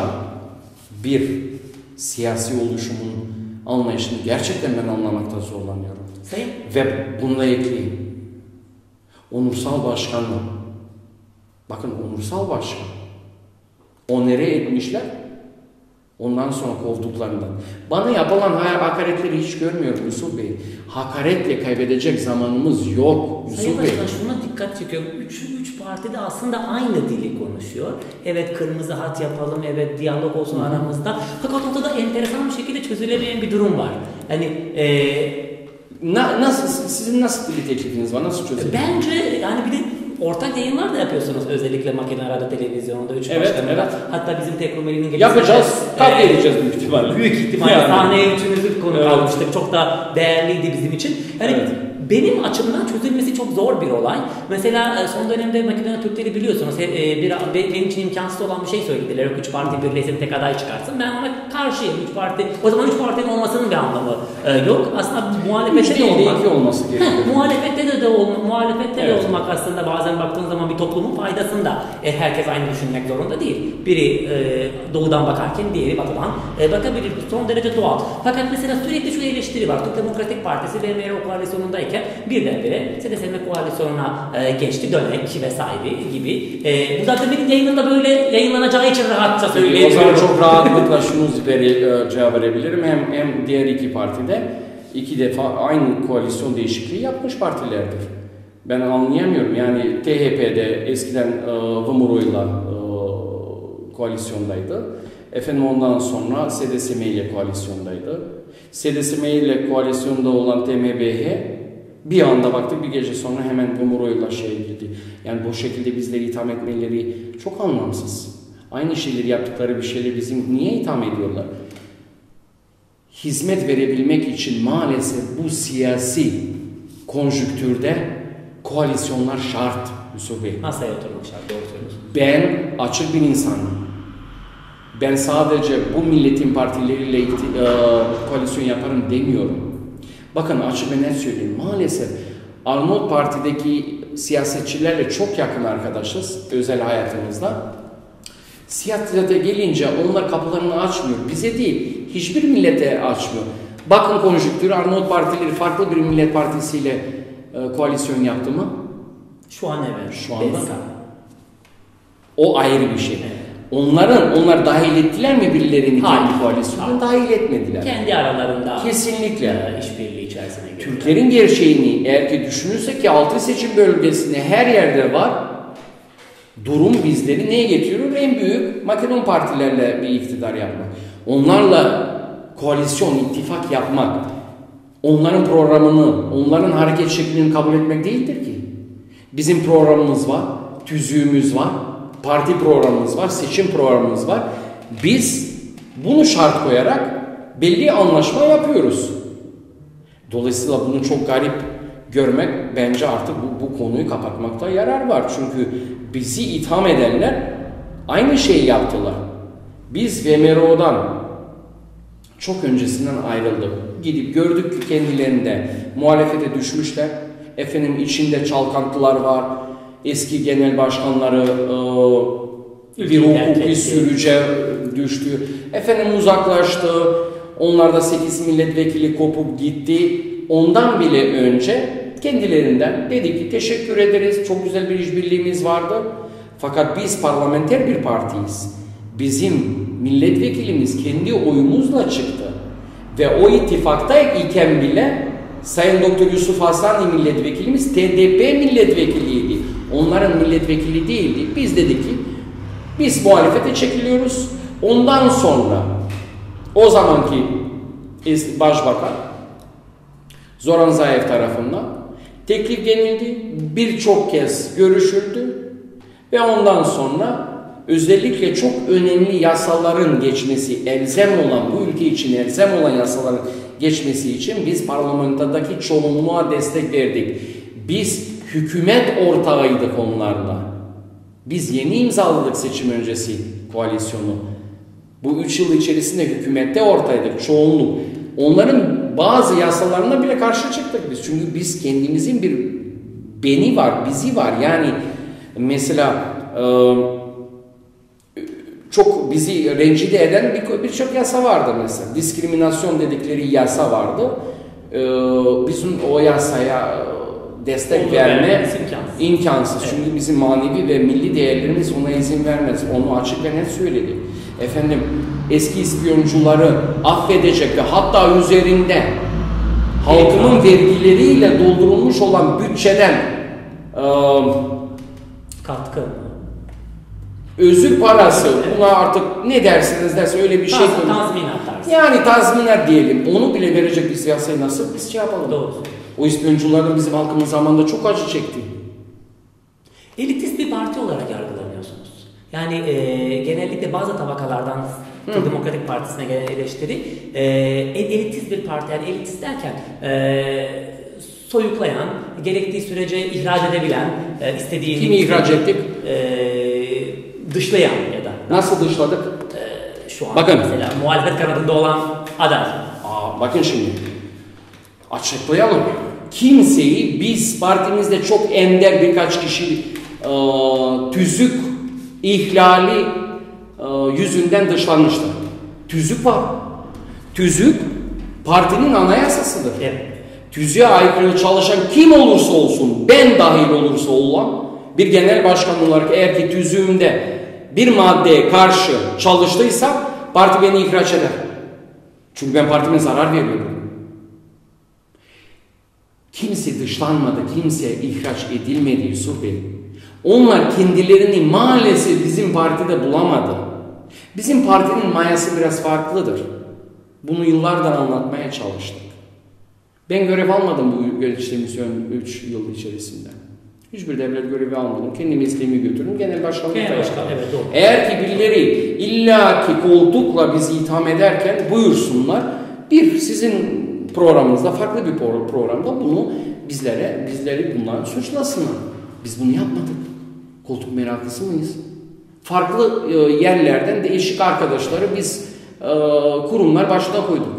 bir siyasi oluşumun anlayışını gerçekten ben anlamakta zorlanıyorum. Sayın. Ve bununla ekleyeyim. Onursal başkanlık. Bakın onursal başkan. Onere etmişler. Ondan sonra kovduklarından. Bana yapılan hakaretleri hiç görmüyorum Yusuf Bey. Hakaretle kaybedecek zamanımız yok Yusuf Sayın Bey. Başkan şuna dikkat çekiyorum. Üç, üç parti de aslında aynı dili konuşuyor. Evet kırmızı hat yapalım, evet diyalog olsun aramızda. Fakat ortada enteresan bir şekilde çözülemeyen bir durum var. Hani eee Na, nasıl, sizin nasıl bir teklifiniz var? Nasıl çözülür? Bence yani bir de ortak yayınlar da yapıyorsunuz özellikle Makedonya Radyo Televizyonunda üç evet, başkanında. evet. Hatta bizim Teknomeli'nin yapacağız. Kavga e, edeceğiz büyük ihtimalle. Büyük ihtimalle yani. sahneye üçünüzü konu evet. almıştık. Çok da değerliydi bizim için. Yani evet. benim açımdan çözülmesi çok zor bir olay. Mesela son dönemde Makedonya Türkleri biliyorsunuz bir, benim için imkansız olan bir şey söylediler. Üç parti birleşsin tek aday çıkarsın. Ben ona karşıyım. Üç parti. O zaman üç partinin olmasının bir anlamı yok. Aslında muhalefette de olmak. olması gerekiyor. muhalefette de, de ol, muhalefette evet. de olmak aslında bazen baktığın zaman bir toplumun faydasında. E, herkes aynı düşünmek zorunda değil. Biri e, doğudan bakarken diğeri batıdan e, bakabilir. Son derece doğal. Fakat mesela sürekli şu eleştiri var. Türk Demokratik Partisi B M R koalisyonundayken birdenbire S D S M koalisyonuna e, geçti. Dönek vesaire gibi. E, bu zaten benim yayınımda böyle yayınlanacağı için rahatça söyleyebilirim. O zaman çok rahatlıkla şunu veri, cevap verebilirim. Hem, hem diğer iki partide iki defa aynı koalisyon değişikliği yapmış partilerdir. Ben anlayamıyorum. Yani T H P'de eskiden e, Vumuro'yla e, koalisyondaydı. Efendim ondan sonra S D S M ile koalisyondaydı. S D S M ile koalisyonda olan T M B H bir anda baktık bir gece sonra hemen Vumuro'yla şeye girdi. Yani bu şekilde bizleri itham etmeleri çok anlamsız. Aynı şeyleri yaptıkları bir şeyleri bizim niye itham ediyorlar? hizmet verebilmek için maalesef bu siyasi konjüktürde koalisyonlar şart Yusuf Bey. Masaya oturmak şart, doğru söylüyorsunuz. Ben açık bir insanım. Ben sadece bu milletin partileriyle e, koalisyon yaparım demiyorum. Bakın açık ve net söyleyeyim. Maalesef Arnavut Parti'deki siyasetçilerle çok yakın arkadaşız özel hayatımızda. Siyasete gelince onlar kapılarını açmıyor. Bize değil, hiçbir millete açmıyor. Bakın konjüktürü, Arnavut Partileri farklı bir millet partisiyle e, koalisyon yaptı mı? Şu an evet. Şu anda. O ayrı bir şey. Evet. Onların, onlar dahil ettiler mi birilerini kendi koalisyonuna? Dahil etmediler. Kendi aralarında. Kesinlikle. işbirliği içerisine girdiler. Türklerin gerçeğini eğer ki düşünürsek ki altı seçim bölgesinde her yerde var. Durum bizleri neye getiriyor? En büyük Makedon partilerle bir iktidar yapmak. Onlarla koalisyon, ittifak yapmak. Onların programını, onların hareket şeklini kabul etmek değildir ki. Bizim programımız var, tüzüğümüz var, parti programımız var, seçim programımız var. Biz bunu şart koyarak belli anlaşma yapıyoruz. Dolayısıyla bunu çok garip görmek bence artık bu, bu konuyu kapatmakta yarar var. Çünkü bizi itham edenler aynı şeyi yaptılar. Biz V M R O'dan çok öncesinden ayrıldık. Gidip gördük ki kendilerinde muhalefete düşmüşler. Efendim içinde çalkantılar var. Eski genel başkanları e, bir hukuki sürüce düştü. Efendim uzaklaştı. Onlarda sekiz milletvekili kopup gitti. Ondan bile önce kendilerinden dedik ki teşekkür ederiz. Çok güzel bir işbirliğimiz vardı. Fakat biz parlamenter bir partiyiz. Bizim milletvekilimiz kendi oyumuzla çıktı. Ve o ittifakta iken bile Sayın Doktor Yusuf Hasani milletvekilimiz T D P milletvekiliydi. Onların milletvekili değildi. Biz dedik ki biz muhalefete çekiliyoruz. Ondan sonra o zamanki başbakan Zoran Zaev tarafından teklif gelildi. Birçok kez görüşüldü. Ve ondan sonra özellikle çok önemli yasaların geçmesi, elzem olan, bu ülke için elzem olan yasaların geçmesi için biz parlamentodaki çoğunluğa destek verdik. Biz hükümet ortağıydık onlarla. Biz yeni imzaladık seçim öncesi koalisyonu. Bu üç yıl içerisinde hükümette ortağıydık, çoğunluk. Onların bazı yasalarına bile karşı çıktık biz. Çünkü biz kendimizin bir beni var, bizi var. Yani mesela çok bizi rencide eden birçok yasa vardı mesela. Diskriminasyon dedikleri yasa vardı. Bizim o yasaya destek onu verme imkansız. imkansız. Evet. Çünkü bizim manevi ve milli değerlerimiz ona izin vermez. Onu açık ve net söyledi. Efendim eski ispiyoncuları affedecek ve hatta üzerinde halkının vergileriyle doldurulmuş olan bütçeden e, katkı, özür parası, buna artık ne dersiniz derse öyle bir şey koyun. Tazminat tarzı. Yani tazminat diyelim. Onu bile verecek bir siyasayı nasıl biz şey yapalım? Doğru. O ispiyoncuların bizim halkımız zamanında çok acı çekti. Elitist bir parti olarak yargılanıyorsunuz. Yani e, genellikle bazı tabakalardan Hı. Demokratik Partisi'ne gelen eleştiri e, elitist bir parti. Yani elitist derken e, soyuklayan, gerektiği sürece ihraç edebilen, e, istediğini... Kimi ihraç ettik? E, dışlayan ya da... Nasıl dışladık? E, şu an bakın. Mesela muhalefet kanadında olan aday. Aa, bakın şimdi. Açıklayalım. Kimseyi biz partimizde çok ender birkaç kişi e, tüzük ihlali e, yüzünden dışlanmıştır. Tüzük var. Tüzük partinin anayasasıdır. Evet. Tüzüğe aykırı çalışan kim olursa olsun, ben dahil olursa olan bir genel başkan olarak eğer ki tüzüğümde bir maddeye karşı çalıştıysa parti beni ihraç eder. Çünkü ben partime zarar veriyorum. Kimse dışlanmadı, kimse ihraç edilmedi Yusuf Bey. Onlar kendilerini maalesef bizim partide bulamadı. Bizim partinin mayası biraz farklıdır. Bunu yıllardan anlatmaya çalıştık. Ben görev almadım bu geçtiğimiz üç yıl içerisinde. Hiçbir devlet görevi almadım. Kendi mesleğimi götürdüm. Genel başkanlıkta yaptım. Evet, eğer ki birileri illaki koltukla bizi itham ederken buyursunlar. bir sizin programınızda, farklı bir programda bunu bizlere, bizleri bundan suçlasınlar. Biz bunu yapmadık. Koltuk meraklısı mıyız? Farklı e, yerlerden değişik arkadaşları biz e, kurumlar başına koyduk.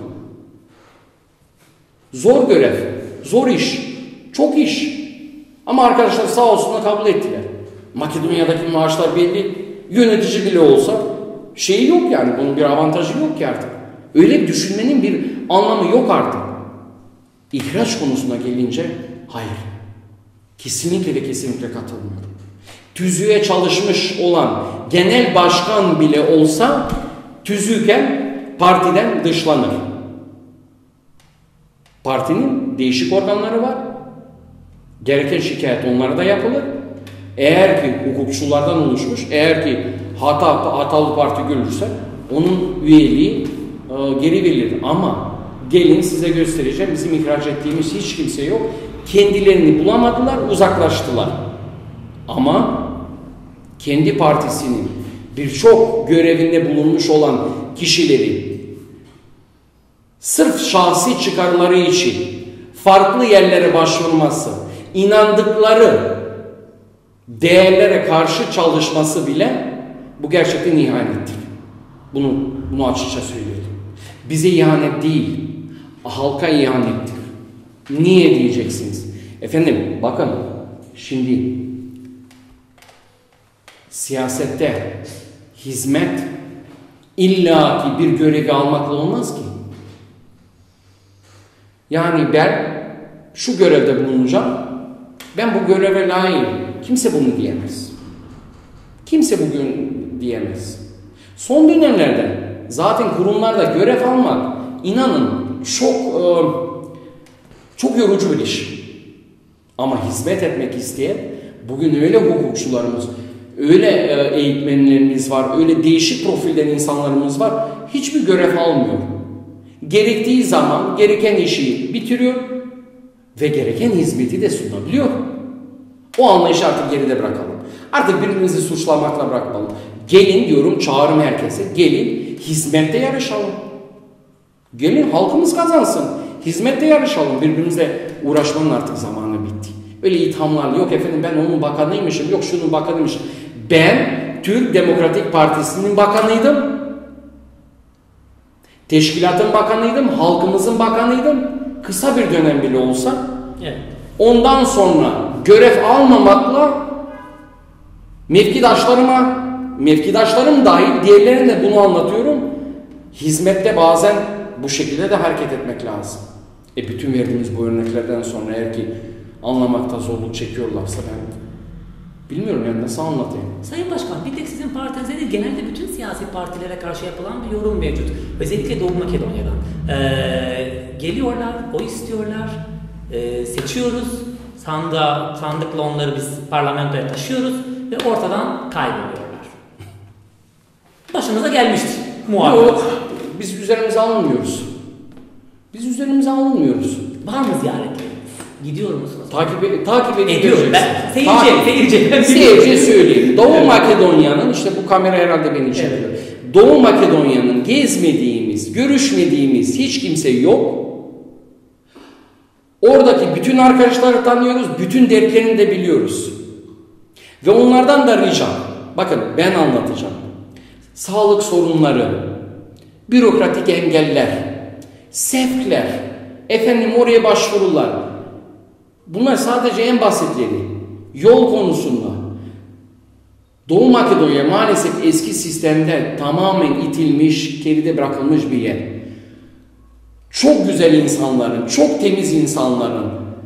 Zor görev, zor iş, çok iş. Ama arkadaşlar sağ olsunlar kabul ettiler. Makedonya'daki maaşlar belli. Yönetici bile olsa şeyi yok yani. Bunun bir avantajı yok ki artık. Öyle düşünmenin bir anlamı yok artık. İhraç konusuna gelince hayır. Kesinlikle ve kesinlikle katılmıyorum. Tüzüğe çalışmış olan genel başkan bile olsa tüzüğen partiden dışlanır. Partinin değişik organları var. Gereken şikayet onlara da yapılır. Eğer ki hukukçulardan oluşmuş, eğer ki hata, hatalı parti görülürse onun üyeliği e, geri verilir. Ama gelin size göstereceğim, bizim ihraç ettiğimiz hiç kimse yok. Kendilerini bulamadılar, uzaklaştılar. Ama kendi partisinin birçok görevinde bulunmuş olan kişileri sırf şahsi çıkarları için farklı yerlere başvurması, inandıkları değerlere karşı çalışması bile bu gerçekten ihanettir. Bunu, bunu açıkça söylüyorum. Bize ihanet değil, halka ihanettir. Niye diyeceksiniz? Efendim bakın şimdi siyasette hizmet illaki bir görevi almakla olmaz ki. Yani ben şu görevde bulunacağım, ben bu göreve layığım. Kimse bunu diyemez. Kimse bugün diyemez. Son dönemlerde zaten kurumlarda görev almak, inanın çok çok yorucu bir iş. Ama hizmet etmek isteyen, bugün öyle hukukçularımız, öyle eğitmenlerimiz var, öyle değişik profilden insanlarımız var, hiçbir görev almıyor. Gerektiği zaman gereken işi bitiriyor ve gereken hizmeti de sunabiliyor. O anlayışı artık geride bırakalım. Artık birbirimizi suçlamakla bırakalım. Gelin diyorum, çağırım herkese, gelin hizmette yarışalım. Gelin halkımız kazansın. Hizmette yarışalım. Birbirimizle uğraşmanın artık zamanı bitti. Öyle ithamlar, yok efendim ben onun bakanıymışım, yok şunun bakanıymışım. Ben Türk Demokratik Partisi'nin bakanıydım. Teşkilatın bakanıydım, halkımızın bakanıydım. Kısa bir dönem bile olsa. Evet. Ondan sonra görev almamakla mevkidaşlarıma, mevkidaşlarım dahil diğerlerine de bunu anlatıyorum. Hizmette bazen bu şekilde de hareket etmek lazım. E bütün verdiğimiz bu örneklerden sonra eğer ki anlamakta zorluk çekiyorlarsa ben bilmiyorum yani nasıl anlatayım. Sayın Başkan, bir tek sizin partinize değil, genelde bütün siyasi partilere karşı yapılan bir yorum mevcut. Özellikle Doğu Makedonya'dan. Ee, geliyorlar, oy istiyorlar, e, seçiyoruz, sandığa, sandıkla onları biz parlamentoya taşıyoruz ve ortadan kayboluyorlar. Başımıza gelmiştir muhabbet. Yok, biz üzerimize alınmıyoruz. Biz üzerimize alınmıyoruz. Var mı ziyaretleriniz? Gidiyor musunuz? Takip, takip ediyorum. Ben seyirci, seyirci. Seyirci söyleyeyim. Doğu Makedonya'nın, işte bu kamera herhalde beni çekiyor. Evet. Doğu Makedonya'nın gezmediğimiz, görüşmediğimiz hiç kimse yok. Oradaki bütün arkadaşları tanıyoruz, bütün dertlerini de biliyoruz. Ve onlardan da ricam, bakın ben anlatacağım. Sağlık sorunları, bürokratik engeller, sevkler, efendim oraya başvurular. Bunlar sadece en basitleri. Yol konusunda Doğu Makedonya maalesef eski sistemde tamamen itilmiş, geride bırakılmış bir yer. Çok güzel insanların, çok temiz insanların,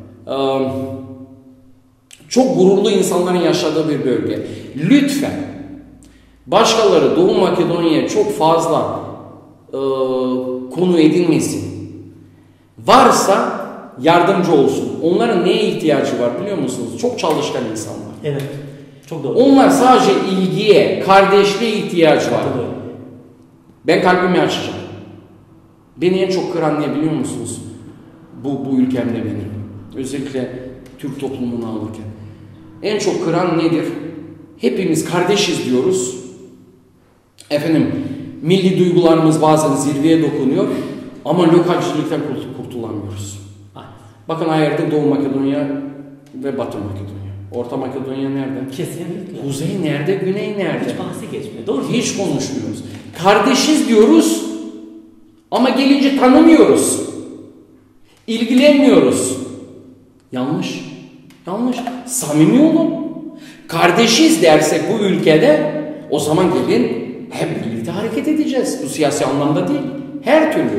çok gururlu insanların yaşadığı bir bölge. Lütfen başkaları Doğu Makedonya'ya çok fazla konu edinmesin. Varsa yardımcı olsun. Onların neye ihtiyacı var biliyor musunuz? Çok çalışkan insanlar. Evet. Çok doğru. Onlar sadece ilgiye, kardeşliğe ihtiyacı var. Doğru. Ben kalbimi açacağım. Beni en çok kıran ne biliyor musunuz? Bu, bu ülkemde benim. Özellikle Türk toplumunu alırken. En çok kıran nedir? Hepimiz kardeşiz diyoruz. Efendim, milli duygularımız bazen zirveye dokunuyor. Ama lokalcilikten kurtulamıyoruz. Bakın ayırdık Doğu Makedonya ve Batı Makedonya. Orta Makedonya nerede? Kesinlikle. Kuzey nerede? Güney nerede? Hiç bahsi geçmiyor. Doğru. Hiç konuşmuyoruz. Kardeşiz diyoruz ama gelince tanımıyoruz. İlgilenmiyoruz. Yanlış. Yanlış. Samimi olun. Kardeşiz dersek bu ülkede o zaman gelin hep birlikte hareket edeceğiz. Bu siyasi anlamda değil. Her türlü.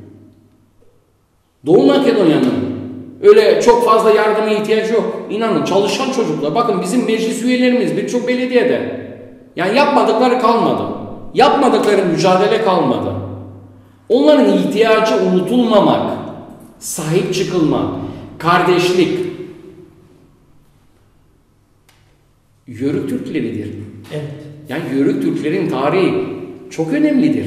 Doğu Makedonya'nın öyle çok fazla yardıma ihtiyacı yok. İnanın çalışan çocuklar. Bakın bizim meclis üyelerimiz birçok belediyede. Yani yapmadıkları kalmadı. Yapmadıkları mücadele kalmadı. Onların ihtiyacı unutulmamak, sahip çıkılmak, kardeşlik. Yörük Türkleridir. Evet. Yani Yörük Türklerin tarihi çok önemlidir.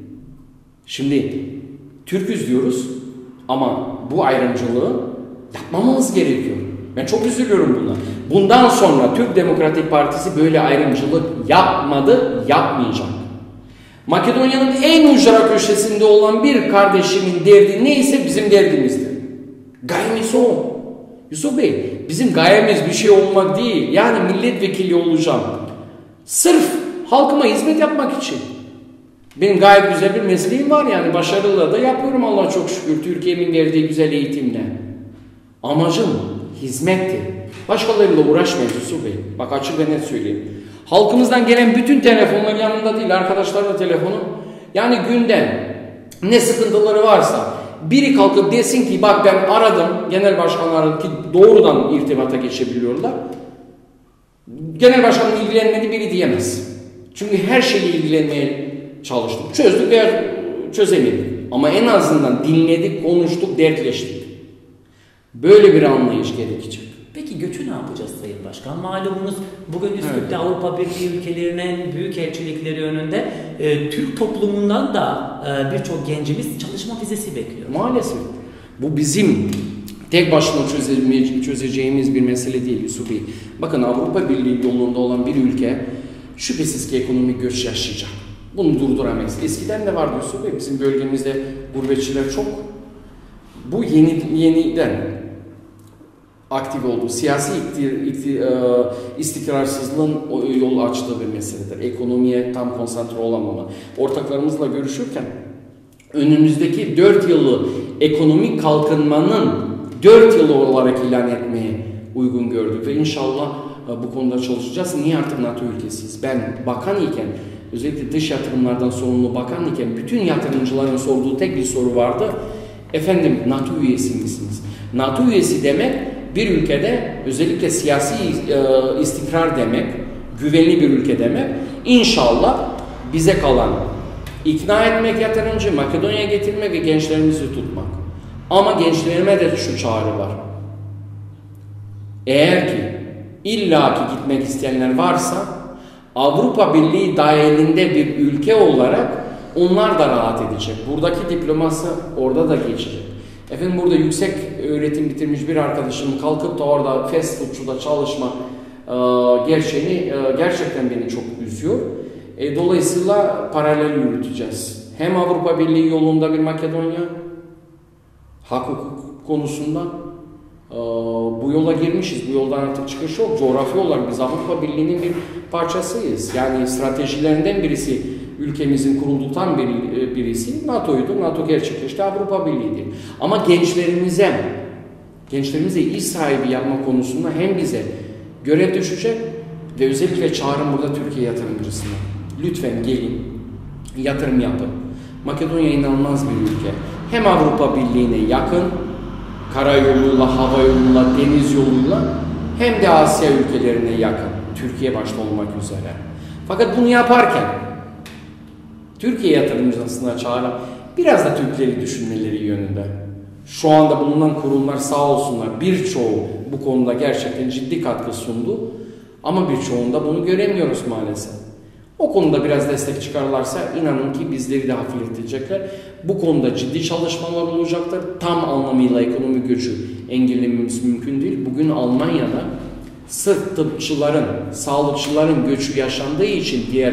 Şimdi Türküz diyoruz ama bu ayrımcılığı yapmamamız gerekiyor. Ben çok üzülüyorum buna. Bundan sonra Türk Demokratik Partisi böyle ayrımcılık yapmadı, yapmayacak. Makedonya'nın en ucra köşesinde olan bir kardeşimin derdi neyse bizim derdimizdir. Gayemiz o. Yusuf Bey, bizim gayemiz bir şey olmak değil. Yani milletvekili olacağım. Sırf halkıma hizmet yapmak için. Benim gayet güzel bir mesleğim var yani. Başarılı da yapıyorum Allah'a çok şükür. Türkiye'nin verdiği güzel eğitimle. Amacım hizmettir. Başkalarıyla uğraşmayın Yusuf Bey. Bak açık ve net söyleyeyim. Halkımızdan gelen bütün telefonlar yanında değil. Arkadaşlarla telefonu. Yani günden ne sıkıntıları varsa biri kalkıp desin ki bak ben aradım. Genel başkan aradı ki doğrudan irtibata geçebiliyorlar. Genel başkanın ilgilenmedi biri diyemez. Çünkü her şeyle ilgilenmeye çalıştık. Çözdük veya çözemedik. Ama en azından dinledik, konuştuk, dertleştik. Böyle bir anlayış gerekecek. Peki göçü ne yapacağız Sayın Başkan? Malumunuz bugün Üsküp'te evet. Avrupa Birliği ülkelerinin büyük elçilikleri önünde e, Türk toplumundan da e, birçok gencimiz çalışma vizesi bekliyor. Maalesef. Bu bizim tek başına çözeceğimiz bir mesele değil Yusuf Bey. Bakın Avrupa Birliği yolunda olan bir ülke şüphesiz ki ekonomik göç yaşayacak. Bunu durduramayız. Eskiden de vardı Yusuf Bey. Bizim bölgemizde gurbetçiler çok. Bu yeni yeniden aktif oldu. Siyasi iktir, iktir, istikrarsızlığın yol açtığı bir meseledir. Ekonomiye tam konsantre olamama. Ortaklarımızla görüşürken önümüzdeki dört yılı ekonomik kalkınmanın dört yılı olarak ilan etmeye uygun gördük ve inşallah bu konuda çalışacağız. Niye artık NATO ülkesiyiz? Ben bakan iken, özellikle dış yatırımlardan sorumlu bakan iken bütün yatırımcıların sorduğu tek bir soru vardı. Efendim NATO üyesi misiniz? NATO üyesi demek bir ülkede özellikle siyasi e, istikrar demek, güvenli bir ülke demek. İnşallah bize kalan ikna etmek yatırımcı, Makedonya'ya getirmek ve gençlerimizi tutmak. Ama gençlerime de şu çağrı var. Eğer ki illaki gitmek isteyenler varsa Avrupa Birliği dahilinde bir ülke olarak onlar da rahat edecek. Buradaki diploması orada da geçecek. Efendim burada yüksek öğretim bitirmiş bir arkadaşım kalkıp da orada fast foodçuda çalışma e, gerçeğini e, gerçekten beni çok üzüyor. E, dolayısıyla paralel yürüteceğiz. Hem Avrupa Birliği yolunda bir Makedonya, hak hukuk konusunda e, bu yola girmişiz. Bu yoldan artık çıkış yok. Coğrafi olarak biz Avrupa Birliği'nin bir parçasıyız. Yani stratejilerinden birisi ülkemizin kurulduktan bir, birisi NATO'ydu. NATO gerçekleşti, Avrupa Birliği'ydi. Ama gençlerimize, gençlerimize iş sahibi yapma konusunda hem bize görev düşecek ve özellikle çağrım burada Türkiye yatırımcısına. Lütfen gelin, yatırım yapın. Makedonya inanılmaz bir ülke. Hem Avrupa Birliği'ne yakın, karayoluyla, hava yoluyla, deniz yoluyla hem de Asya ülkelerine yakın. Türkiye başta olmak üzere. Fakat bunu yaparken Türkiye yatırımcısına çağırıp biraz da Türkleri düşünmeleri yönünde. Şu anda bulunan kurumlar sağ olsunlar birçoğu bu konuda gerçekten ciddi katkı sundu. Ama birçoğunda bunu göremiyoruz maalesef. O konuda biraz destek çıkarlarsa inanın ki bizleri de hafifletecekler. Bu konuda ciddi çalışmalar olacaktır. Tam anlamıyla ekonomik göçü engellememiz mümkün değil. Bugün Almanya'da sırf tıpçıların, sağlıkçıların göçü yaşandığı için diğer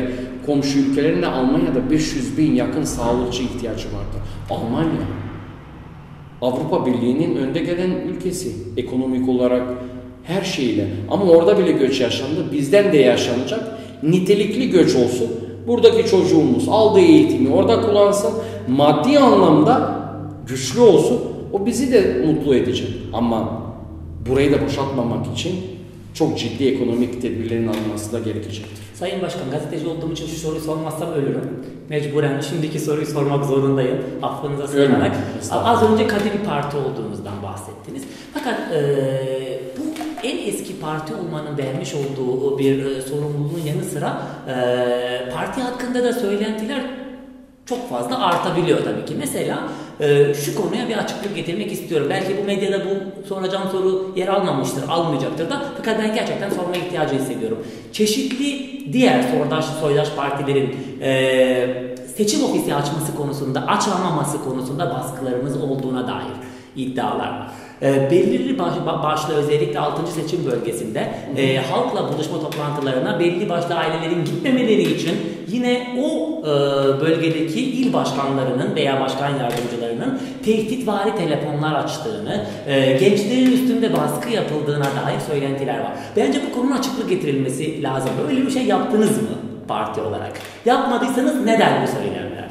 komşu ülkelerinde Almanya'da beş yüz bin yakın sağlıkçı ihtiyacı vardı. Almanya, Avrupa Birliği'nin önde gelen ülkesi ekonomik olarak her şeyle. Ama orada bile göç yaşandı. Bizden de yaşanacak. Nitelikli göç olsun. Buradaki çocuğumuz aldığı eğitimi orada kullansın. Maddi anlamda güçlü olsun. O bizi de mutlu edecek. Ama burayı da boşaltmamak için çok ciddi ekonomik tedbirlerin alınması da gerekecektir. Sayın Başkan, gazeteci olduğum için şu soruyu sormazsam ölürüm. Mecburen şimdiki soruyu sormak zorundayım. Affınıza sığınarak. Az önce kadim bir parti olduğunuzdan bahsettiniz. Fakat e, bu en eski parti olmanın vermiş olduğu bir e, sorumluluğun yanı sıra e, parti hakkında da söylentiler çok fazla artabiliyor tabii ki. Mesela e, şu konuya bir açıklık getirmek istiyorum. Belki bu medyada bu soracağım soru yer almamıştır, almayacaktır da. Fakat ben gerçekten sormaya ihtiyacı hissediyorum. Çeşitli diğer soydaş, soydaş partilerin e, seçim ofisi açması konusunda, açamaması konusunda baskılarımız olduğuna dair iddialar var. E, belirli baş, başlı özellikle altıncı seçim bölgesinde e, halkla buluşma toplantılarına belli başlı ailelerin gitmemeleri için yine o e, bölgedeki il başkanlarının veya başkan yardımcılarının tehditvari telefonlar açtığını, e, gençlerin üstünde baskı yapıldığına dair söylentiler var. Bence bu konunun açıklık getirilmesi lazım. Böyle bir şey yaptınız mı parti olarak? Yapmadıysanız neden bu söylemler?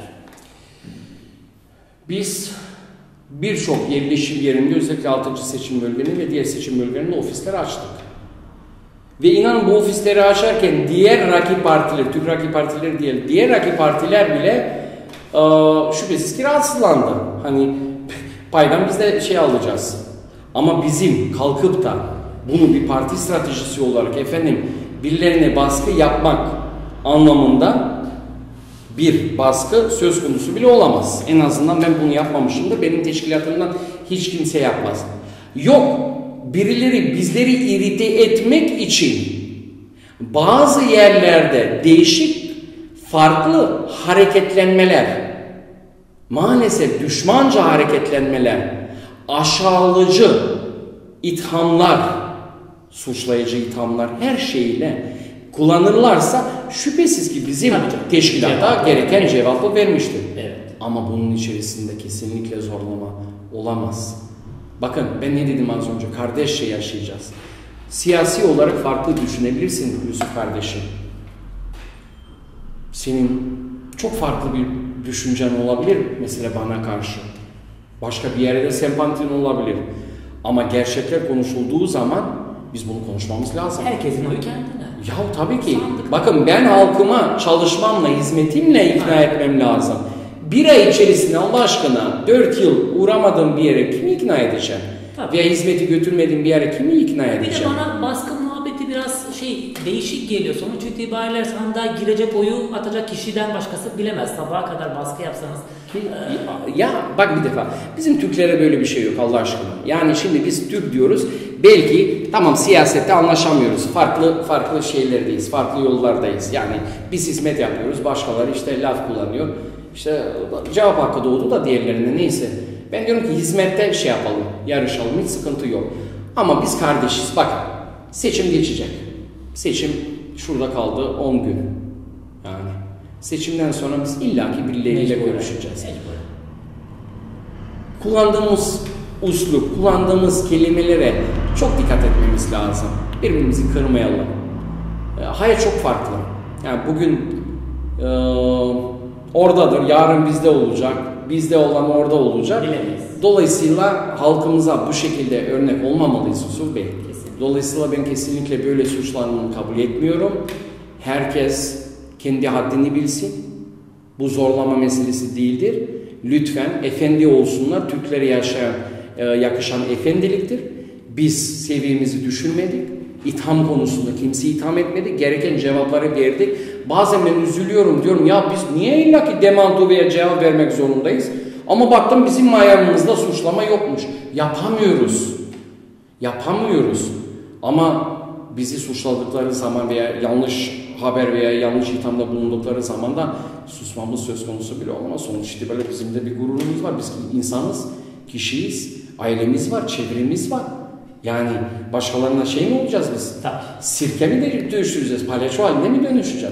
Biz birçok yerleşim yerinde özellikle altıncı seçim bölgenin ve diğer seçim bölgelerinde ofisleri açtık. Ve inanın bu ofisleri açarken diğer rakip partiler, Türk rakip partileri değil, diğer rakip partiler bile e, şüphesiz ki rahatsızlandı. Hani paydan biz de şey alacağız. Ama bizim kalkıp da bunu bir parti stratejisi olarak efendim birilerine baskı yapmak anlamında bir baskı söz konusu bile olamaz. En azından ben bunu yapmamışım da benim teşkilatımdan hiç kimse yapmaz. Yok, birileri bizleri irite etmek için bazı yerlerde değişik farklı hareketlenmeler, maalesef düşmanca hareketlenmeler, aşağılayıcı ithamlar, suçlayıcı ithamlar her şeyle kullanırlarsa şüphesiz ki bizim teşkilata gereken cevabı vermiştir. Evet. Ama bunun içerisinde kesinlikle zorlama olamaz. Bakın ben ne dedim az önce? Kardeşçe yaşayacağız. Siyasi olarak farklı düşünebilirsin Yusuf kardeşim. Senin çok farklı bir düşüncen olabilir mesela bana karşı. Başka bir yerde sempatin olabilir. Ama gerçekler konuşulduğu zaman biz bunu konuşmamız lazım. Herkesin oyu kendine. Ya tabii ki. Bakın ben halkıma çalışmamla, hizmetimle ikna etmem lazım. Bir ay içerisinde Allah aşkına dört yıl uğramadığım bir yere kimi ikna edeceğim? Tabii. Veya hizmeti götürmediğim bir yere kimi ikna edeceğim? Bir de bana baskı muhabbeti biraz şey değişik geliyor. Sonuç itibariyle sandığa girecek oyu atacak kişiden başkası bilemez. Sabaha kadar baskı yapsanız. Ya bak bir defa bizim Türklere böyle bir şey yok Allah aşkına. Yani şimdi biz Türk diyoruz. Belki tamam siyasette anlaşamıyoruz. Farklı farklı şeylerdeyiz. Farklı yollardayız. Yani biz hizmet yapıyoruz. Başkaları işte laf kullanıyor. İşte cevap hakkı doğdu da diğerlerine neyse. Ben diyorum ki hizmette şey yapalım. Yarışalım. Hiç sıkıntı yok. Ama biz kardeşiz. Bakın seçim geçecek. Seçim şurada kaldı on gün. Yani seçimden sonra biz illaki birileriyle görüşeceğiz. Kullandığımız uslup, kullandığımız kelimelere çok dikkat etmemiz lazım. Birbirimizi kırmayalım. Hayat çok farklı. Yani bugün e, oradadır, yarın bizde olacak. Bizde olan orada olacak. Bilemeyiz. Dolayısıyla halkımıza bu şekilde örnek olmamalıyız Yusuf Bey. Kesinlikle. Dolayısıyla ben kesinlikle böyle suçlanımı kabul etmiyorum. Herkes kendi haddini bilsin. Bu zorlama meselesi değildir. Lütfen efendi olsunlar. Türklere yaşayan, e, yakışan efendiliktir. Biz seviyemizi düşünmedik. İtham konusunda kimseyi itham etmedik. Gereken cevapları verdik. Bazen ben üzülüyorum diyorum ya biz niye illaki demanto veya cevap vermek zorundayız? Ama baktım bizim mayamımızda suçlama yokmuş. Yapamıyoruz. Yapamıyoruz. Ama bizi suçladıkları zaman veya yanlış haber veya yanlış ithamda bulundukları zaman da susmamız söz konusu bile olmaz. Sonuç itibariyle bizim de bir gururumuz var. Biz insanız, kişiyiz, ailemiz var, çevremiz var. Yani başkalarına şey mi olacağız biz? Tabii. Sirke mi dönüştüreceğiz? Palyaço haline mi dönüşeceğiz?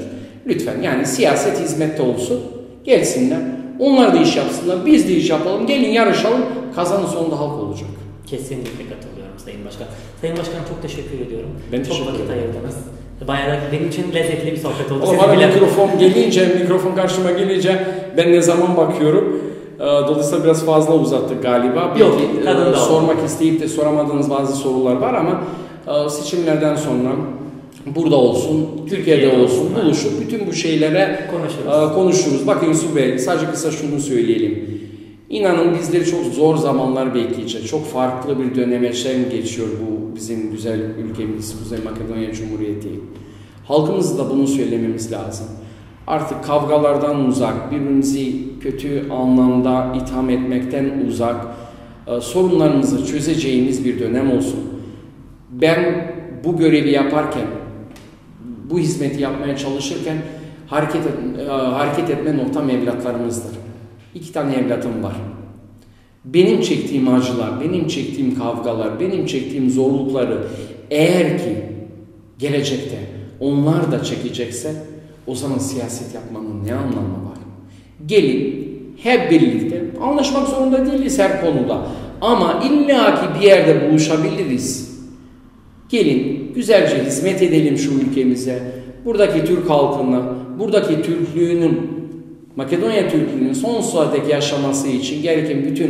Lütfen yani siyaset hizmette olsun. Gelsinler. Onlar da iş yapsınlar. Biz de iş yapalım. Gelin yarışalım. Kazanın sonunda halk olacak. Kesinlikle katılıyorum Sayın Başkan. Sayın Başkanım çok teşekkür ediyorum. Ben çok teşekkür vakit ederim. ayırdınız. Bayağı da benim için lezzetli bir sohbet oldu. Ama bana mikrofon gelince, mikrofon karşıma gelince ben ne zaman bakıyorum. Dolayısıyla biraz fazla uzattık galiba. Yok, Belki sormak isteyip de soramadığınız bazı sorular var ama seçimlerden sonra burada olsun, Türkiye'de, Türkiye'de olsun, buluşup bütün bu şeylere konuşuruz. konuşuruz. Bakın Yusuf Bey, sadece kısa şunu söyleyelim. İnanın bizleri çok zor zamanlar bekleyecek. Çok farklı bir dönemeçten geçiyor bu bizim güzel ülkemiz, Kuzey Makedonya Cumhuriyeti. Halkımız da bunu söylememiz lazım. Artık kavgalardan uzak, birbirimizi kötü anlamda itham etmekten uzak, sorunlarımızı çözeceğimiz bir dönem olsun. Ben bu görevi yaparken, bu hizmeti yapmaya çalışırken hareket, et, hareket etme noktam evlatlarımızdır. İki tane evlatım var. Benim çektiğim acılar, benim çektiğim kavgalar, benim çektiğim zorlukları eğer ki gelecekte onlar da çekecekse o zaman siyaset yapmanın ne anlamı var? Gelin hep birlikte anlaşmak zorunda değiliz her konuda ama illaki bir yerde buluşabiliriz. Gelin güzelce hizmet edelim şu ülkemize, buradaki Türk halkına, buradaki Türklüğünün, Makedonya Türklüğünün sonsuza dek yaşaması için gereken bütün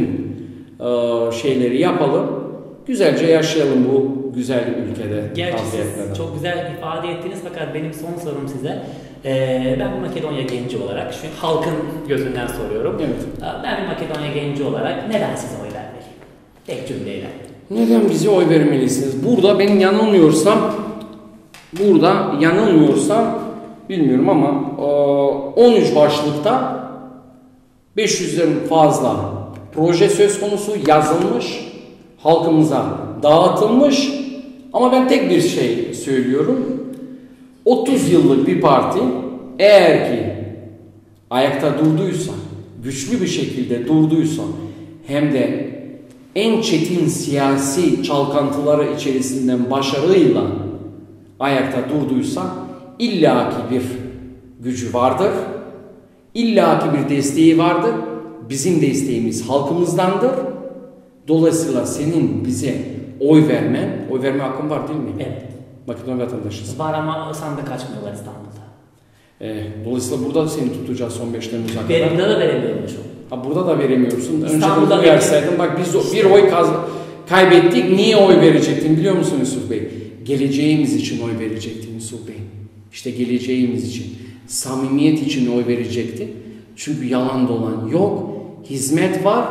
e, şeyleri yapalım. Güzelce yaşayalım bu güzel ülkede. Gerçi siz çok güzel ifade ettiniz fakat benim son sorum size. Ee, ben bir Makedonya genci olarak, şu halkın gözünden soruyorum. Evet. Ben bir Makedonya genci olarak neden size oy vermeliyim? Tek cümleyle. Neden bize oy vermelisiniz? Burada ben yanılmıyorsam, burada yanılmıyorsam bilmiyorum ama on üç başlıkta beş yüzden fazla proje söz konusu yazılmış, halkımıza dağıtılmış ama ben tek bir şey söylüyorum. otuz yıllık bir parti eğer ki ayakta durduysa, güçlü bir şekilde durduysa hem de en çetin siyasi çalkantıları içerisinden başarıyla ayakta durduysa illaki bir gücü vardır, illaki bir desteği vardır. Bizim desteğimiz halkımızdandır. Dolayısıyla senin bize oy vermen, oy verme hakkın var değil mi? Evet. Makedonya vatandaşısın. Var ama sandık açmıyorlar İstanbul'da. Ee, dolayısıyla burada da seni tutacağız son beş Temmuz'a kadar. Benim burada da veremiyormuşum. Ha, burada da veremiyorsun. İstanbul'da önce verseydin. Bak biz bir oy kaz kaybettik. Niye oy verecektin biliyor musun Yusuf Bey? Geleceğimiz için oy verecektin Yusuf Bey. İşte geleceğimiz için. Samimiyet için oy verecektin. Çünkü yalan dolan yok. Hizmet var.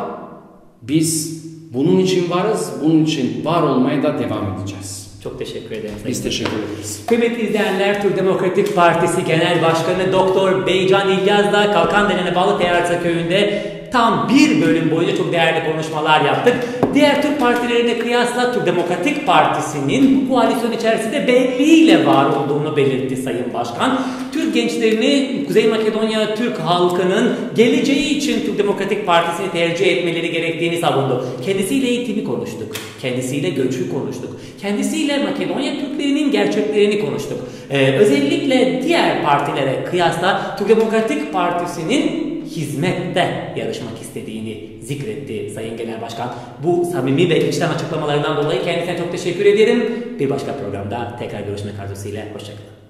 Biz bunun için varız. Bunun için var olmaya da devam edeceğiz. Çok teşekkür ederim. Biz teşekkür ederiz. Kıymetli izleyenler, Türk Demokratik Partisi Genel Başkanı Doktor Beycan İlyas da Kalkandere'ne bağlı Teyarsa Köyü'nde tam bir bölüm boyunca çok değerli konuşmalar yaptık. Diğer Türk partilerine kıyasla Türk Demokratik Partisi'nin bu koalisyon içerisinde belliğiyle var olduğunu belirtti Sayın Başkan. Türk gençlerini, Kuzey Makedonya Türk halkının geleceği için Türk Demokratik Partisi'ni tercih etmeleri gerektiğini savundu. Kendisiyle eğitimi konuştuk. Kendisiyle göçü konuştuk. Kendisiyle Makedonya Türklerinin gerçeklerini konuştuk. Ee, özellikle diğer partilere kıyasla Türk Demokratik Partisi'nin hizmette yarışmak istediğini zikretti Sayın Genel Başkan. Bu samimi ve içten açıklamalarından dolayı kendisine çok teşekkür ederim. Bir başka programda tekrar görüşmek arzusuyla. Hoşçakalın.